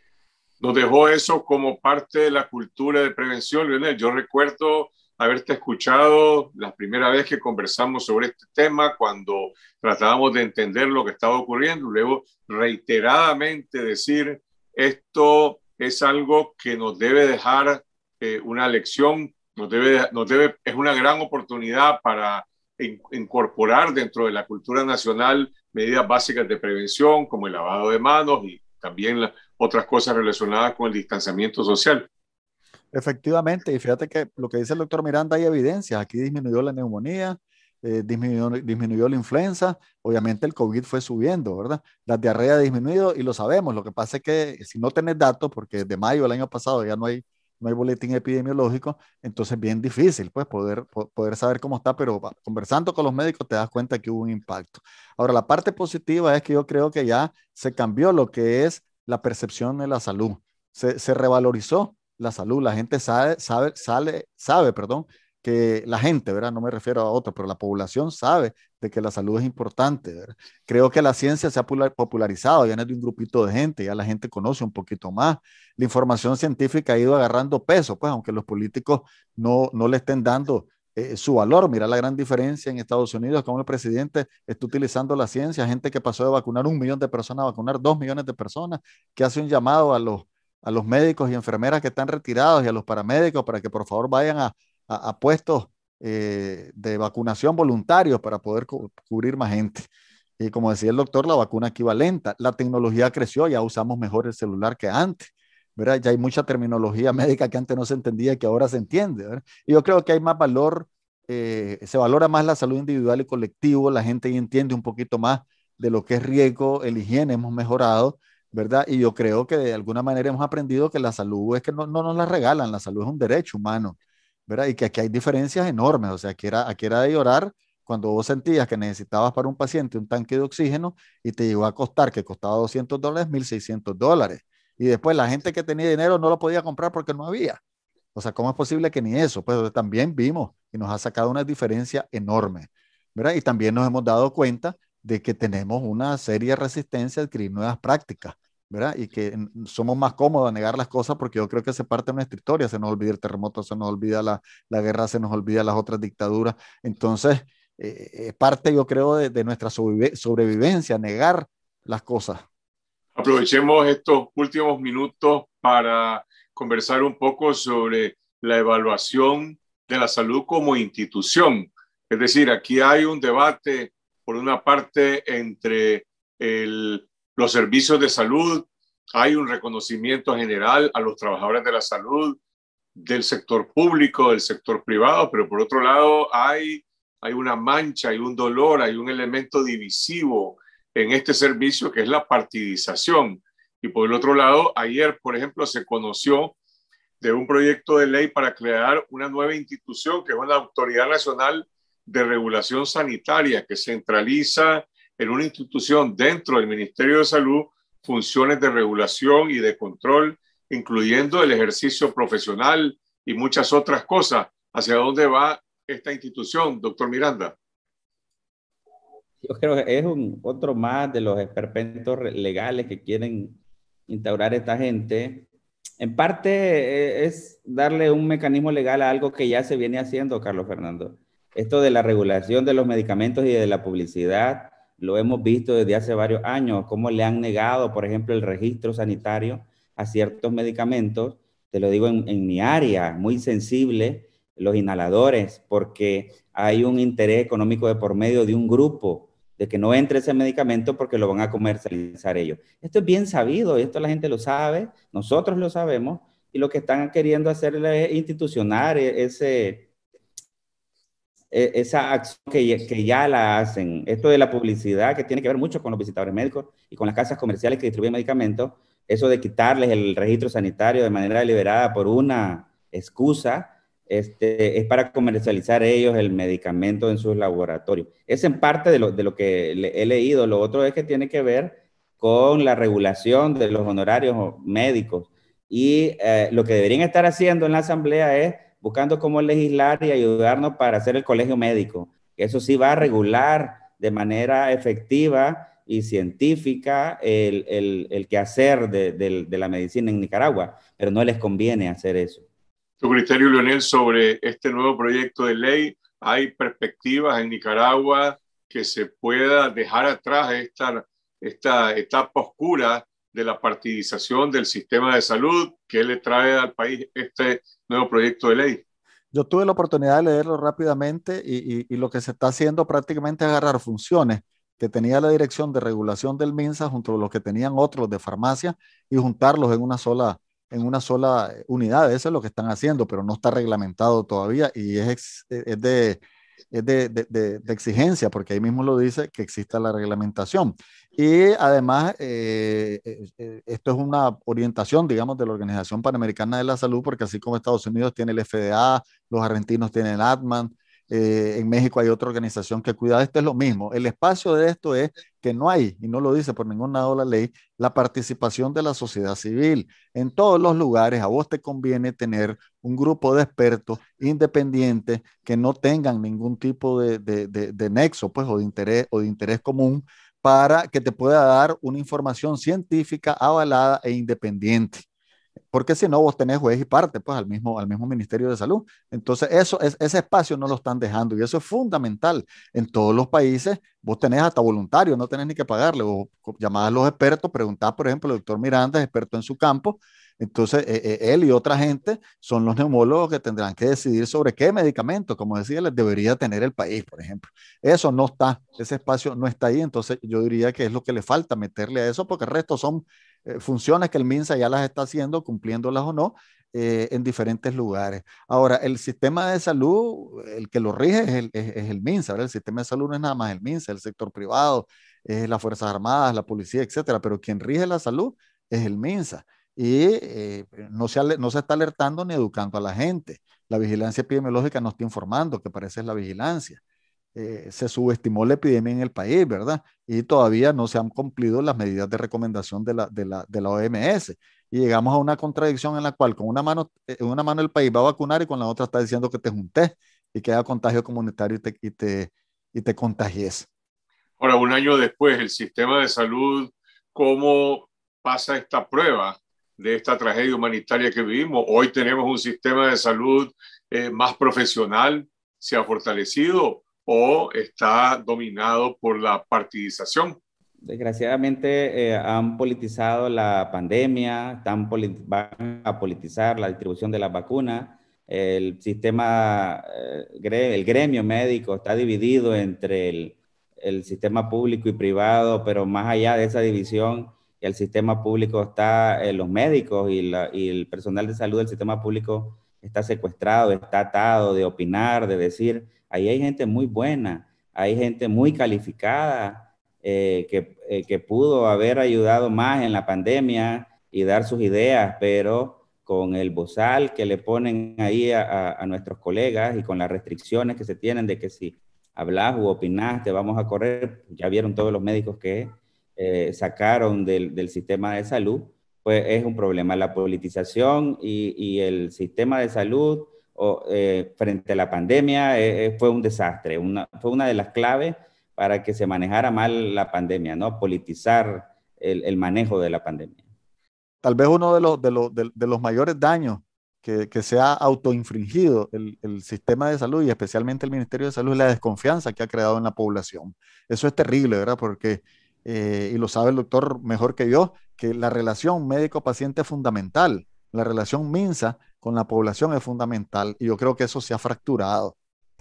Nos dejó eso como parte de la cultura de prevención, Leonel. Yo recuerdo haberte escuchado la primera vez que conversamos sobre este tema, cuando tratábamos de entender lo que estaba ocurriendo, luego reiteradamente decir, esto es algo que nos debe dejar eh, una lección, nos debe, nos debe, es una gran oportunidad para in, incorporar dentro de la cultura nacional medidas básicas de prevención, como el lavado de manos y también la, otras cosas relacionadas con el distanciamiento social. Efectivamente, y fíjate que lo que dice el doctor Miranda, hay evidencias. Aquí disminuyó la neumonía, eh, disminuyó, disminuyó la influenza, obviamente el COVID fue subiendo, ¿verdad? La diarrea ha disminuido y lo sabemos. Lo que pasa es que si no tenés datos, porque de mayo del año pasado ya no hay, no hay boletín epidemiológico, entonces es bien difícil pues, poder, poder saber cómo está, pero conversando con los médicos te das cuenta que hubo un impacto. Ahora, la parte positiva es que yo creo que ya se cambió lo que es la percepción de la salud, se, se revalorizó la salud, la gente sabe, sabe, sale, sabe, perdón, que la gente, ¿verdad? No me refiero a otros, pero la población sabe de que la salud es importante, ¿verdad? Creo que la ciencia se ha popularizado, ya no es de un grupito de gente, ya la gente conoce un poquito más, la información científica ha ido agarrando peso, pues aunque los políticos no, no le estén dando eh, su valor. Mira la gran diferencia en Estados Unidos, como el presidente está utilizando la ciencia, gente que pasó de vacunar un millón de personas a vacunar dos millones de personas, que hace un llamado a los a los médicos y enfermeras que están retirados y a los paramédicos para que por favor vayan a, a, a puestos eh, de vacunación voluntarios para poder cu cubrir más gente. Y como decía el doctor, la vacuna equivalente, la tecnología creció, ya usamos mejor el celular que antes, ¿verdad? Ya hay mucha terminología médica que antes no se entendía y que ahora se entiende, ¿verdad? Y yo creo que hay más valor, eh, se valora más la salud individual y colectivo, la gente entiende un poquito más de lo que es riesgo, el higiene hemos mejorado, ¿verdad? Y yo creo que de alguna manera hemos aprendido que la salud es que no, no nos la regalan, la salud es un derecho humano, ¿verdad? Y que aquí hay diferencias enormes, o sea, aquí era, aquí era de llorar cuando vos sentías que necesitabas para un paciente un tanque de oxígeno y te llegó a costar, que costaba doscientos dólares, mil seiscientos dólares. Y después la gente que tenía dinero no lo podía comprar porque no había. O sea, ¿cómo es posible que ni eso? Pues también vimos y nos ha sacado una diferencia enorme, ¿verdad? Y también nos hemos dado cuenta de que tenemos una seria resistencia a adquirir nuevas prácticas, ¿verdad? Y que somos más cómodos a negar las cosas porque yo creo que se parte de nuestra historia, se nos olvida el terremoto, se nos olvida la, la guerra, se nos olvida las otras dictaduras. Entonces, eh, parte yo creo de, de nuestra sobreviv sobrevivencia, negar las cosas. Aprovechemos estos últimos minutos para conversar un poco sobre la evaluación de la salud como institución. Es decir, aquí hay un debate, por una parte, entre el, los servicios de salud, hay un reconocimiento general a los trabajadores de la salud, del sector público, del sector privado, pero por otro lado hay, hay una mancha, hay un dolor, hay un elemento divisivo en este servicio que es la partidización. Y por el otro lado, ayer, por ejemplo, se conoció de un proyecto de ley para crear una nueva institución que es una Autoridad Nacional de Regulación Sanitaria que centraliza en una institución dentro del Ministerio de Salud funciones de regulación y de control, incluyendo el ejercicio profesional y muchas otras cosas. ¿Hacia dónde va esta institución, doctor Miranda? Yo creo que es un, otro más de los esperpentos legales que quieren instaurar esta gente. En parte eh, es darle un mecanismo legal a algo que ya se viene haciendo, Carlos Fernando. Esto de la regulación de los medicamentos y de la publicidad, lo hemos visto desde hace varios años, cómo le han negado, por ejemplo, el registro sanitario a ciertos medicamentos. Te lo digo en, en mi área, muy sensible, los inhaladores, porque hay un interés económico de por medio de un grupo de que no entre ese medicamento porque lo van a comercializar ellos. Esto es bien sabido, esto la gente lo sabe, nosotros lo sabemos, y lo que están queriendo hacer es institucionar ese, esa acción que, que ya la hacen. Esto de la publicidad, que tiene que ver mucho con los visitadores médicos y con las casas comerciales que distribuyen medicamentos, eso de quitarles el registro sanitario de manera deliberada por una excusa, Este, es para comercializar ellos el medicamento en sus laboratorios. Es en parte de lo, de lo que le, he leído. Lo otro es que tiene que ver con la regulación de los honorarios médicos. Y eh, lo que deberían estar haciendo en la Asamblea es buscando cómo legislar y ayudarnos para hacer el colegio médico. Eso sí va a regular de manera efectiva y científica el, el, el quehacer de, de, de la medicina en Nicaragua, pero no les conviene hacer eso. Tu criterio, Leonel, sobre este nuevo proyecto de ley. ¿Hay perspectivas en Nicaragua que se pueda dejar atrás esta, esta etapa oscura de la partidización del sistema de salud? ¿Qué le trae al país este nuevo proyecto de ley? Yo tuve la oportunidad de leerlo rápidamente y, y, y lo que se está haciendo prácticamente es agarrar funciones que tenía la Dirección de Regulación del MINSA junto a los que tenían otros de farmacia y juntarlos en una sola en una sola unidad. Eso es lo que están haciendo, pero no está reglamentado todavía y es, ex, es, de, es de, de, de, de exigencia, porque ahí mismo lo dice que exista la reglamentación. Y además, eh, eh, esto es una orientación, digamos, de la Organización Panamericana de la Salud, porque así como Estados Unidos tiene el F D A, los argentinos tienen el ADMAN, eh, en México hay otra organización que cuida. Esto es lo mismo. El espacio de esto es que no hay, y no lo dice por ningún lado la ley, la participación de la sociedad civil. En todos los lugares a vos te conviene tener un grupo de expertos independientes que no tengan ningún tipo de, de, de, de nexo, pues, o de interés, o de interés común, para que te pueda dar una información científica avalada e independiente. Porque si no, vos tenés juez y parte, pues, al mismo, al mismo Ministerio de Salud. Entonces, eso, es, ese espacio no lo están dejando y eso es fundamental. En todos los países, vos tenés hasta voluntarios, no tenés ni que pagarle. Vos llamás a los expertos, preguntás, por ejemplo, el doctor Miranda es experto en su campo. Entonces, eh, eh, él y otra gente son los neumólogos que tendrán que decidir sobre qué medicamento, como decía, les debería tener el país, por ejemplo. Eso no está, ese espacio no está ahí. Entonces, yo diría que es lo que le falta meterle a eso, porque el resto son eh, funciones que el MINSA ya las está haciendo, cumpliéndolas o no, eh, en diferentes lugares. Ahora, el sistema de salud, el que lo rige es el, es, es el MINSA, ¿verdad? El sistema de salud no es nada más el MINSA, el sector privado, es las Fuerzas Armadas, la policía, etcétera, pero quien rige la salud es el MINSA. Y eh, no, se, no se está alertando ni educando a la gente. La vigilancia epidemiológica no está informando, que parece es la vigilancia. Eh, se subestimó la epidemia en el país, ¿verdad? Y todavía no se han cumplido las medidas de recomendación de la, de la, de la O M S. Y llegamos a una contradicción en la cual con una mano, en una mano el país va a vacunar y con la otra está diciendo que te juntes y que haya contagio comunitario y te, y te, y te contagies. Ahora, un año después, el sistema de salud, ¿cómo pasa esta prueba de esta tragedia humanitaria que vivimos? Hoy tenemos un sistema de salud eh, más profesional, se ha fortalecido o está dominado por la partidización. Desgraciadamente eh, han politizado la pandemia, están polit- van a politizar la distribución de las vacunas. El sistema, eh, el gremio médico está dividido entre el, el sistema público y privado, pero más allá de esa división, el sistema público está, eh, los médicos y, la, y el personal de salud del sistema público está secuestrado, está atado de opinar, de decir, ahí hay gente muy buena, hay gente muy calificada, eh, que, eh, que pudo haber ayudado más en la pandemia y dar sus ideas, pero con el bozal que le ponen ahí a, a, a nuestros colegas y con las restricciones que se tienen de que si hablas u opinás te vamos a correr, ya vieron todos los médicos que eh, sacaron del, del sistema de salud, pues es un problema. La politización y, y el sistema de salud o, eh, frente a la pandemia eh, fue un desastre, una, fue una de las claves para que se manejara mal la pandemia, ¿no? Politizar el, el manejo de la pandemia. tal vez uno de los, de los, de, de los mayores daños que, que se ha autoinfringido el, el sistema de salud y especialmente el Ministerio de Salud es la desconfianza que ha creado en la población. Eso es terrible, ¿verdad? Porque, eh, y lo sabe el doctor mejor que yo, que la relación médico-paciente es fundamental. La relación MINSA con la población es fundamental y yo creo que eso se ha fracturado.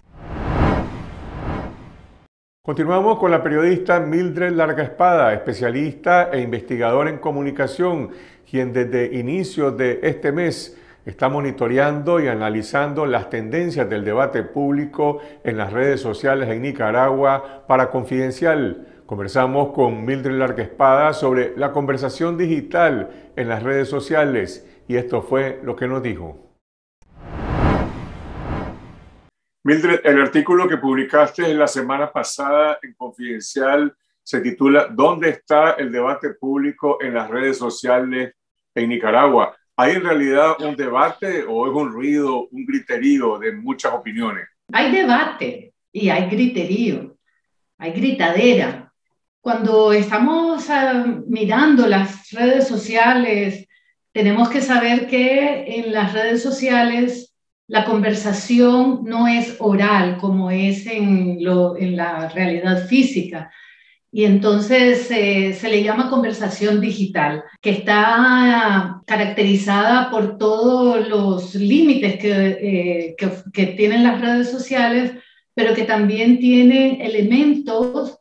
Continuamos con la periodista Mildred Larga Espada, especialista e investigadora en comunicación, quien desde inicios de este mes está monitoreando y analizando las tendencias del debate público en las redes sociales en Nicaragua para Confidencial. Conversamos con Mildred Larga Espada sobre la conversación digital en las redes sociales y esto fue lo que nos dijo. Mildred, el artículo que publicaste la semana pasada en Confidencial se titula ¿Dónde está el debate público en las redes sociales en Nicaragua? ¿Hay en realidad un debate o es un ruido, un griterío de muchas opiniones? Hay debate y hay griterío, hay gritadera. Cuando estamos uh, mirando las redes sociales, tenemos que saber que en las redes sociales la conversación no es oral como es en, lo, en la realidad física. Y entonces eh, se le llama conversación digital, que está caracterizada por todos los límites que, eh, que, que tienen las redes sociales, pero que también tiene elementos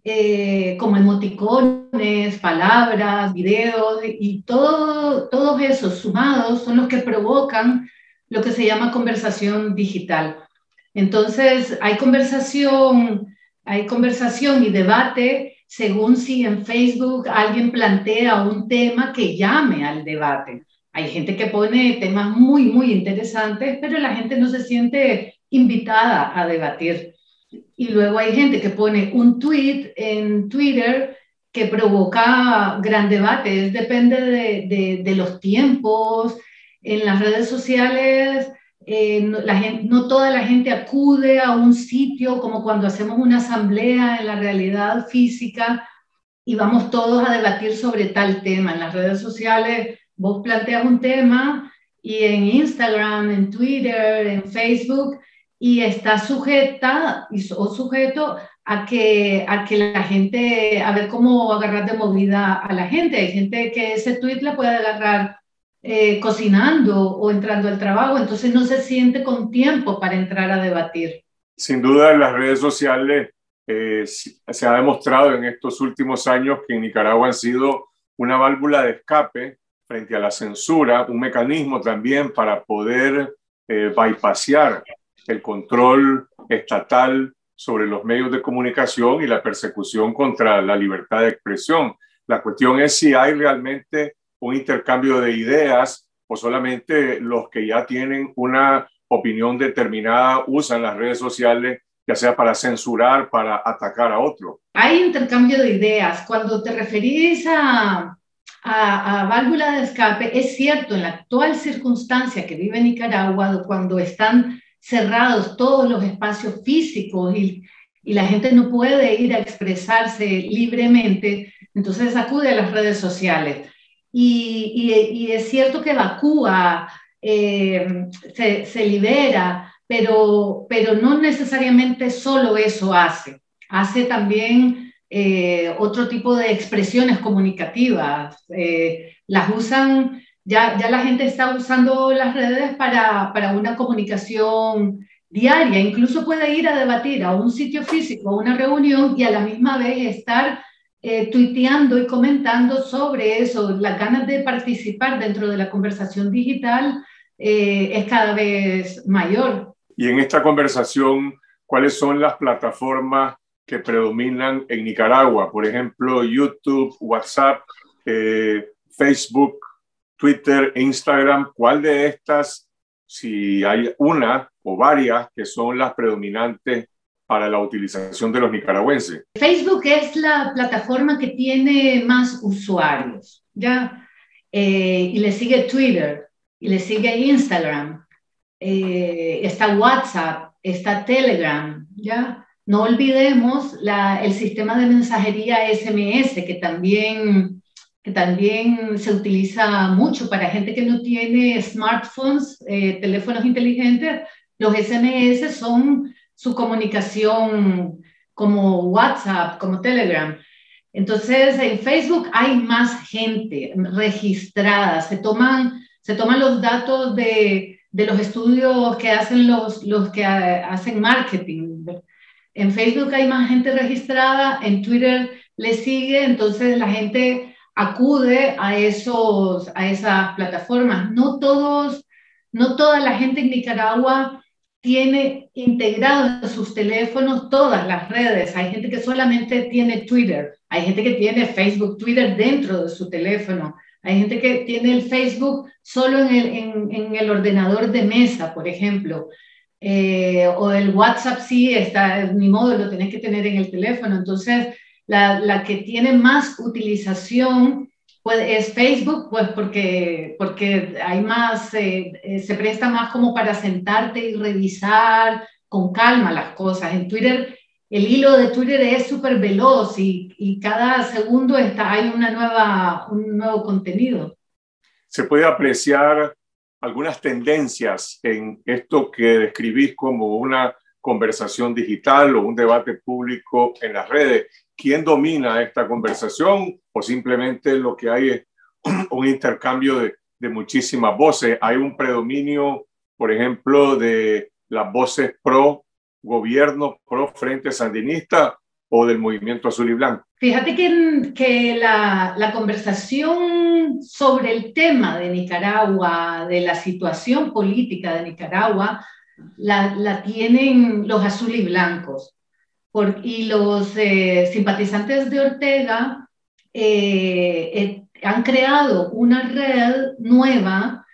eh, como emoticones, palabras, videos, y todo, todos esos sumados son los que provocan lo que se llama conversación digital. Entonces, hay conversación, hay conversación y debate según si en Facebook alguien plantea un tema que llame al debate. Hay gente que pone temas muy, muy interesantes, pero la gente no se siente invitada a debatir. Y luego hay gente que pone un tweet en Twitter que provoca gran debate. Depende de, de, de los tiempos. En las redes sociales, eh, no, la gente, no toda la gente acude a un sitio como cuando hacemos una asamblea en la realidad física y vamos todos a debatir sobre tal tema. En las redes sociales vos planteas un tema y en Instagram, en Twitter, en Facebook, y está sujeta o sujeto a que, a que la gente, a ver cómo agarrar de movida a la gente. Hay gente que ese tweet la puede agarrar Eh, cocinando o entrando al trabajo, entonces no se siente con tiempo para entrar a debatir. Sin duda en las redes sociales eh, se ha demostrado en estos últimos años que en Nicaragua han sido una válvula de escape frente a la censura, un mecanismo también para poder eh, bypassear el control estatal sobre los medios de comunicación y la persecución contra la libertad de expresión. La cuestión es si hay realmente un intercambio de ideas o solamente los que ya tienen una opinión determinada usan las redes sociales, ya sea para censurar, para atacar a otro. Hay intercambio de ideas. Cuando te referís a, a, a válvula de escape, es cierto, en la actual circunstancia que vive Nicaragua, cuando están cerrados todos los espacios físicos y, y la gente no puede ir a expresarse libremente, entonces acude a las redes sociales. Y, y, y es cierto que evacúa, eh, se, se libera, pero, pero no necesariamente solo eso hace. Hace también eh, otro tipo de expresiones comunicativas. Eh, las usan, ya, ya la gente está usando las redes para, para una comunicación diaria. Incluso puede ir a debatir a un sitio físico, a una reunión y a la misma vez estar Eh, tuiteando y comentando sobre eso. Las ganas de participar dentro de la conversación digital eh, es cada vez mayor. Y en esta conversación, ¿cuáles son las plataformas que predominan en Nicaragua? Por ejemplo, YouTube, WhatsApp, eh, Facebook, Twitter, Instagram. ¿Cuál de estas, si hay una o varias, que son las predominantes para la utilización de los nicaragüenses? Facebook es la plataforma que tiene más usuarios, ¿ya? Eh, y le sigue Twitter, y le sigue Instagram, eh, está WhatsApp, está Telegram, ¿ya? No olvidemos la, el sistema de mensajería S M S, que también que también se utiliza mucho para gente que no tiene smartphones, eh, teléfonos inteligentes. Los S M S son su comunicación como WhatsApp, como Telegram. Entonces, en Facebook hay más gente registrada, se toman, se toman los datos de, de los estudios que hacen los, los que hacen marketing. En Facebook hay más gente registrada, en Twitter le sigue, entonces la gente acude a, esos, a esas plataformas. No todos, no toda la gente en Nicaragua tiene integrado en sus teléfonos todas las redes. Hay gente que solamente tiene Twitter, hay gente que tiene Facebook, Twitter dentro de su teléfono, hay gente que tiene el Facebook solo en el, en, en el ordenador de mesa, por ejemplo. Eh, o el WhatsApp sí está, ni modo, lo tenés que tener en el teléfono. Entonces, la, la que tiene más utilización pues, es Facebook, pues porque, porque hay más, eh, eh, se presta más como para sentarte y revisar con calma las cosas. En Twitter, el hilo de Twitter es súper veloz y, y cada segundo está, hay una nueva, un nuevo contenido. Se puede apreciar algunas tendencias en esto que describís como una conversación digital o un debate público en las redes. ¿Quién domina esta conversación o simplemente lo que hay es un intercambio de, de muchísimas voces? ¿Hay un predominio, por ejemplo, de las voces pro gobierno, pro Frente Sandinista o del movimiento azul y blanco? Fíjate que, que la, la conversación sobre el tema de Nicaragua, de la situación política de Nicaragua, la, la tienen los azul y blancos. Por, y los eh, simpatizantes de Ortega eh, eh, han creado una red nueva,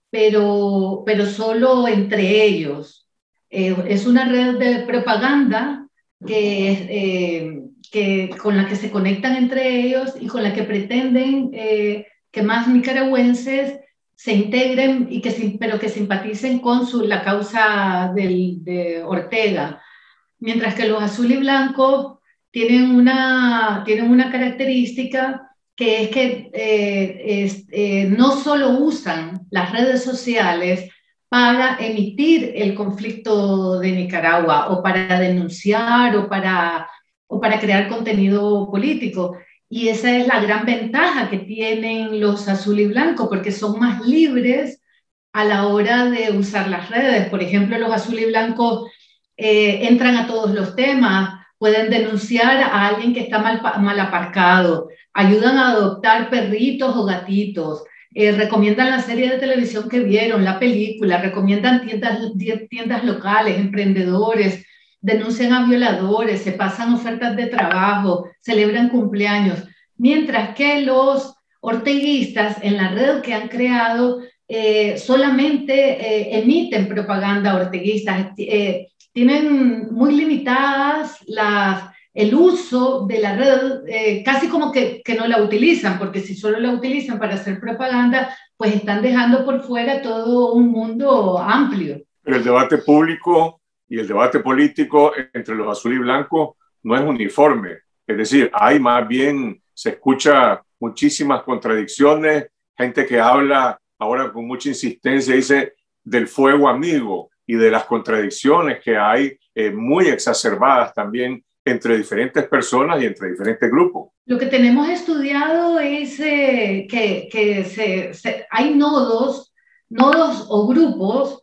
pero, pero solo entre ellos. Eh, es una red de propaganda que, eh, que, con la que se conectan entre ellos y con la que pretenden eh, que más nicaragüenses se integren, y que, pero que simpaticen con su, la causa del, de Ortega. Mientras que los azul y blancos tienen una, tienen una característica que es que eh, es, eh, no solo usan las redes sociales para emitir el conflicto de Nicaragua o para denunciar o para, o para crear contenido político. Y esa es la gran ventaja que tienen los azul y blanco, porque son más libres a la hora de usar las redes. Por ejemplo, los azul y blancos eh, entran a todos los temas, pueden denunciar a alguien que está mal, mal aparcado, ayudan a adoptar perritos o gatitos, eh, recomiendan la serie de televisión que vieron, la película, recomiendan tiendas, tiendas locales, emprendedores, denuncian a violadores, se pasan ofertas de trabajo, celebran cumpleaños, mientras que los orteguistas en la red que han creado eh, solamente eh, emiten propaganda orteguista, eh, tienen muy limitadas las, el uso de la red, eh, casi como que, que no la utilizan, porque si solo la utilizan para hacer propaganda, pues están dejando por fuera todo un mundo amplio. Pero el debate público y el debate político entre los azul y blancos no es uniforme. Es decir, hay más bien, se escucha muchísimas contradicciones, gente que habla ahora con mucha insistencia, dice del fuego amigo y de las contradicciones que hay eh, muy exacerbadas también entre diferentes personas y entre diferentes grupos. Lo que tenemos estudiado es eh, que, que se, se, hay nodos, nodos o grupos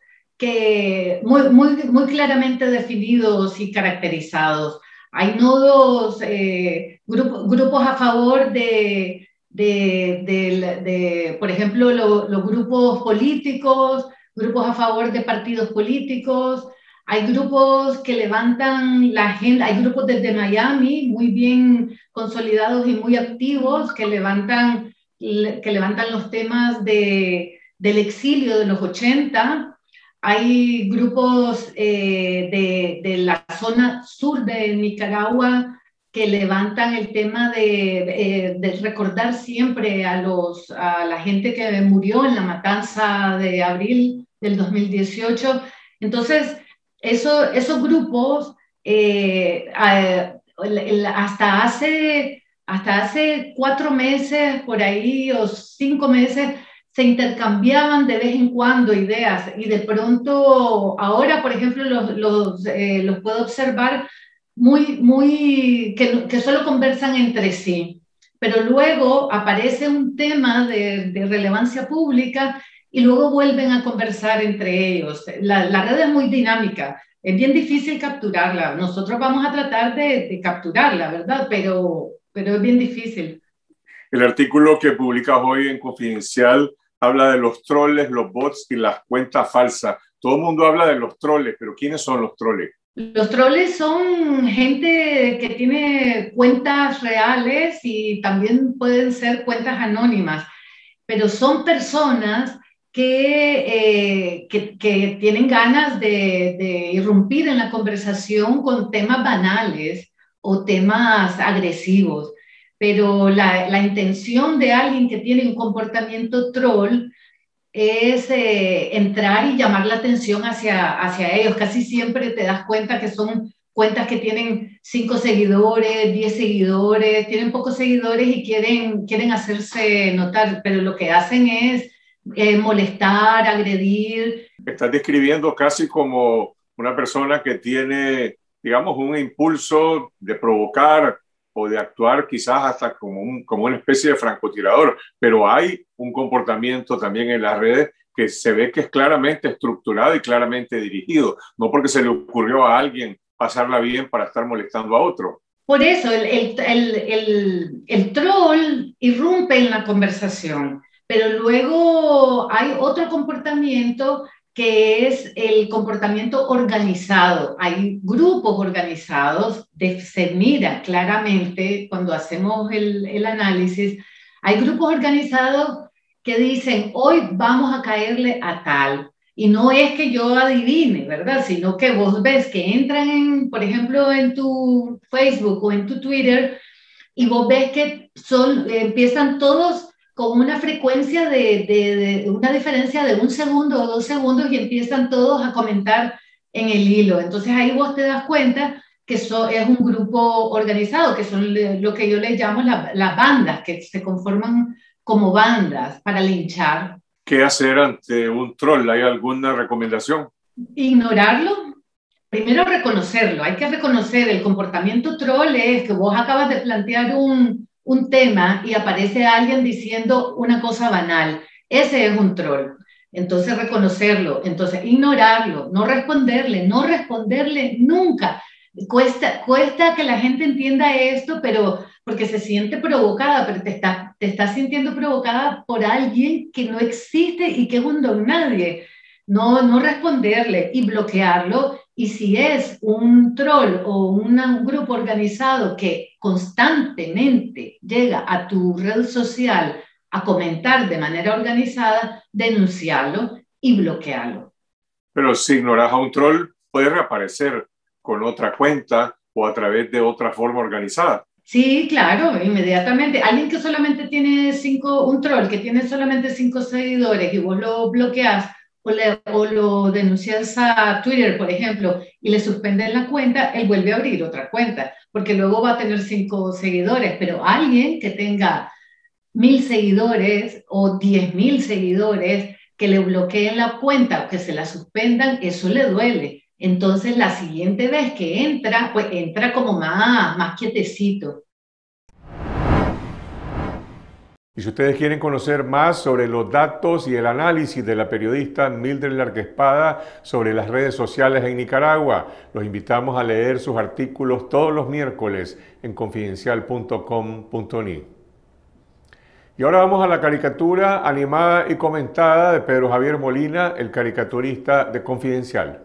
que muy, muy, muy claramente definidos y caracterizados. Hay nodos, eh, grupo, grupos a favor de, de, de, de por ejemplo, lo, los grupos políticos, grupos a favor de partidos políticos. Hay grupos que levantan la agenda, hay grupos desde Miami muy bien consolidados y muy activos que levantan, que levantan los temas de, del exilio de los ochenta. Hay grupos eh, de, de la zona sur de Nicaragua que levantan el tema de, de, de recordar siempre a, los, a la gente que murió en la matanza de abril del dos mil dieciocho. Entonces, eso, esos grupos, eh, hasta hace Hasta hace cuatro meses por ahí o cinco meses se intercambiaban de vez en cuando ideas y de pronto ahora, por ejemplo, los, los, eh, los puedo observar muy, muy, que, que solo conversan entre sí. Pero luego aparece un tema de, de relevancia pública y luego vuelven a conversar entre ellos. La, la red es muy dinámica, es bien difícil capturarla. Nosotros vamos a tratar de, de capturarla, ¿verdad? Pero, pero es bien difícil. El artículo que publicas hoy en Confidencial habla de los troles, los bots y las cuentas falsas. Todo el mundo habla de los troles, pero ¿quiénes son los troles? Los troles son gente que tiene cuentas reales y también pueden ser cuentas anónimas, pero son personas que, eh, que, que tienen ganas de, de irrumpir en la conversación con temas banales o temas agresivos. Pero la, la intención de alguien que tiene un comportamiento troll es eh, entrar y llamar la atención hacia, hacia ellos. Casi siempre te das cuenta que son cuentas que tienen cinco seguidores, diez seguidores, tienen pocos seguidores y quieren, quieren hacerse notar, pero lo que hacen es eh, molestar, agredir. Estás describiendo casi como una persona que tiene, digamos, un impulso de provocar o de actuar quizás hasta como, un, como una especie de francotirador, pero hay un comportamiento también en las redes que se ve que es claramente estructurado y claramente dirigido, no porque se le ocurrió a alguien pasarla bien para estar molestando a otro. Por eso el, el, el, el, el troll irrumpe en la conversación, pero luego hay otro comportamiento que es el comportamiento organizado. Hay grupos organizados, de, se mira claramente cuando hacemos el, el análisis, hay grupos organizados que dicen, hoy vamos a caerle a tal, y no es que yo adivine, ¿verdad? Sino que vos ves que entran, en, por ejemplo, en tu Facebook o en tu Twitter, y vos ves que son, empiezan todos con una frecuencia de, de, de una diferencia de un segundo o dos segundos y empiezan todos a comentar en el hilo. Entonces ahí vos te das cuenta que eso es un grupo organizado, que son lo que yo les llamo las la bandas, que se conforman como bandas para linchar. ¿Qué hacer ante un troll? ¿Hay alguna recomendación? Ignorarlo. Primero reconocerlo. Hay que reconocer el comportamiento troll es que vos acabas de plantear un un tema y aparece alguien diciendo una cosa banal. Ese es un troll. Entonces reconocerlo, entonces ignorarlo, no responderle, no responderle nunca. Cuesta, cuesta que la gente entienda esto, pero porque se siente provocada, pero te está, te está sintiendo provocada por alguien que no existe y que es un don nadie. No, no responderle y bloquearlo. Y si es un troll o una, un grupo organizado que constantemente llega a tu red social a comentar de manera organizada, denunciarlo y bloquearlo. Pero si ignoras a un troll, puede reaparecer con otra cuenta o a través de otra forma organizada. Sí, claro, inmediatamente. Alguien que solamente tiene cinco, un troll que tiene solamente cinco seguidores y vos lo bloqueas o, le, o lo denuncias a Twitter, por ejemplo, y le suspenden la cuenta, él vuelve a abrir otra cuenta, porque luego va a tener cinco seguidores, pero alguien que tenga mil seguidores o diez mil seguidores, que le bloqueen la cuenta o que se la suspendan, eso le duele. Entonces, la siguiente vez que entra, pues entra como más, más quietecito. Y si ustedes quieren conocer más sobre los datos y el análisis de la periodista Mildred Larquespada sobre las redes sociales en Nicaragua, los invitamos a leer sus artículos todos los miércoles en confidencial punto com punto ni. Y ahora vamos a la caricatura animada y comentada de Pedro Javier Molina, el caricaturista de Confidencial.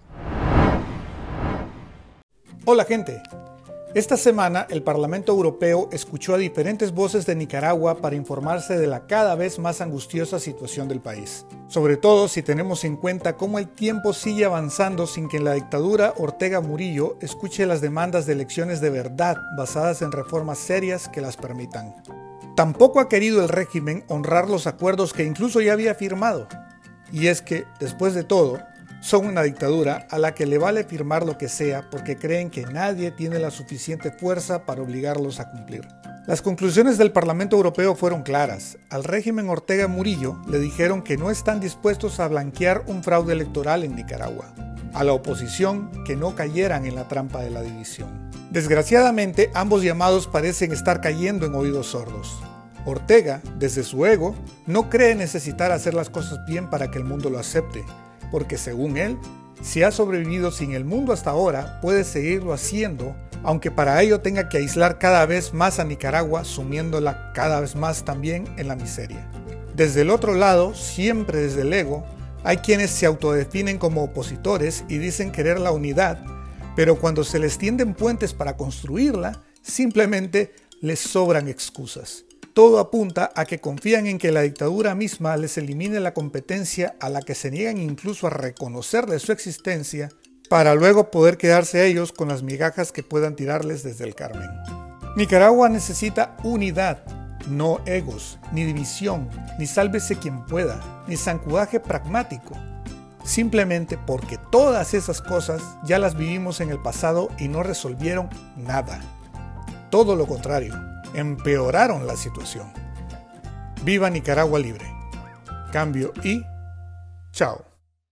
Hola gente. Esta semana el Parlamento Europeo escuchó a diferentes voces de Nicaragua para informarse de la cada vez más angustiosa situación del país. Sobre todo si tenemos en cuenta cómo el tiempo sigue avanzando sin que la dictadura Ortega Murillo escuche las demandas de elecciones de verdad basadas en reformas serias que las permitan. Tampoco ha querido el régimen honrar los acuerdos que incluso ya había firmado. Y es que, después de todo, son una dictadura a la que le vale firmar lo que sea porque creen que nadie tiene la suficiente fuerza para obligarlos a cumplir. Las conclusiones del Parlamento Europeo fueron claras. Al régimen Ortega Murillo le dijeron que no están dispuestos a blanquear un fraude electoral en Nicaragua. A la oposición que no cayeran en la trampa de la división. Desgraciadamente, ambos llamados parecen estar cayendo en oídos sordos. Ortega, desde su ego, no cree necesitar hacer las cosas bien para que el mundo lo acepte, porque según él, si ha sobrevivido sin el mundo hasta ahora, puede seguirlo haciendo, aunque para ello tenga que aislar cada vez más a Nicaragua, sumiéndola cada vez más también en la miseria. Desde el otro lado, siempre desde el ego, hay quienes se autodefinen como opositores y dicen querer la unidad, pero cuando se les tienden puentes para construirla, simplemente les sobran excusas. Todo apunta a que confían en que la dictadura misma les elimine la competencia a la que se niegan incluso a reconocerle su existencia, para luego poder quedarse ellos con las migajas que puedan tirarles desde el Carmen. Nicaragua necesita unidad, no egos, ni división, ni sálvese quien pueda, ni zancudaje pragmático. Simplemente porque todas esas cosas ya las vivimos en el pasado y no resolvieron nada. Todo lo contrario, empeoraron la situación. ¡Viva Nicaragua libre! Cambio y chao.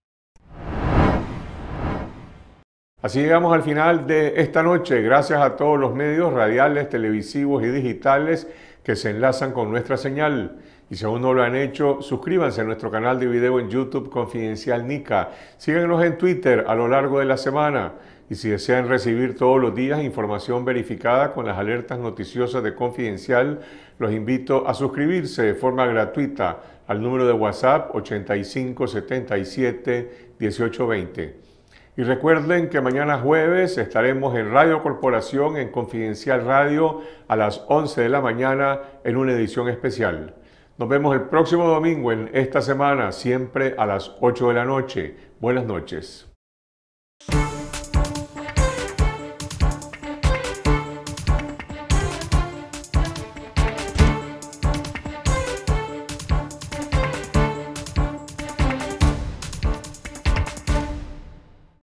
Así llegamos al final de esta noche. Gracias a todos los medios radiales, televisivos y digitales que se enlazan con nuestra señal. Y si aún no lo han hecho, suscríbanse a nuestro canal de video en YouTube Confidencial Nica. Síganos en Twitter a lo largo de la semana. Y si desean recibir todos los días información verificada con las alertas noticiosas de Confidencial, los invito a suscribirse de forma gratuita al número de WhatsApp ochenta y cinco setenta y siete dieciocho veinte. Y recuerden que mañana jueves estaremos en Radio Corporación en Confidencial Radio a las once de la mañana en una edición especial. Nos vemos el próximo domingo en esta semana, siempre a las ocho de la noche. Buenas noches.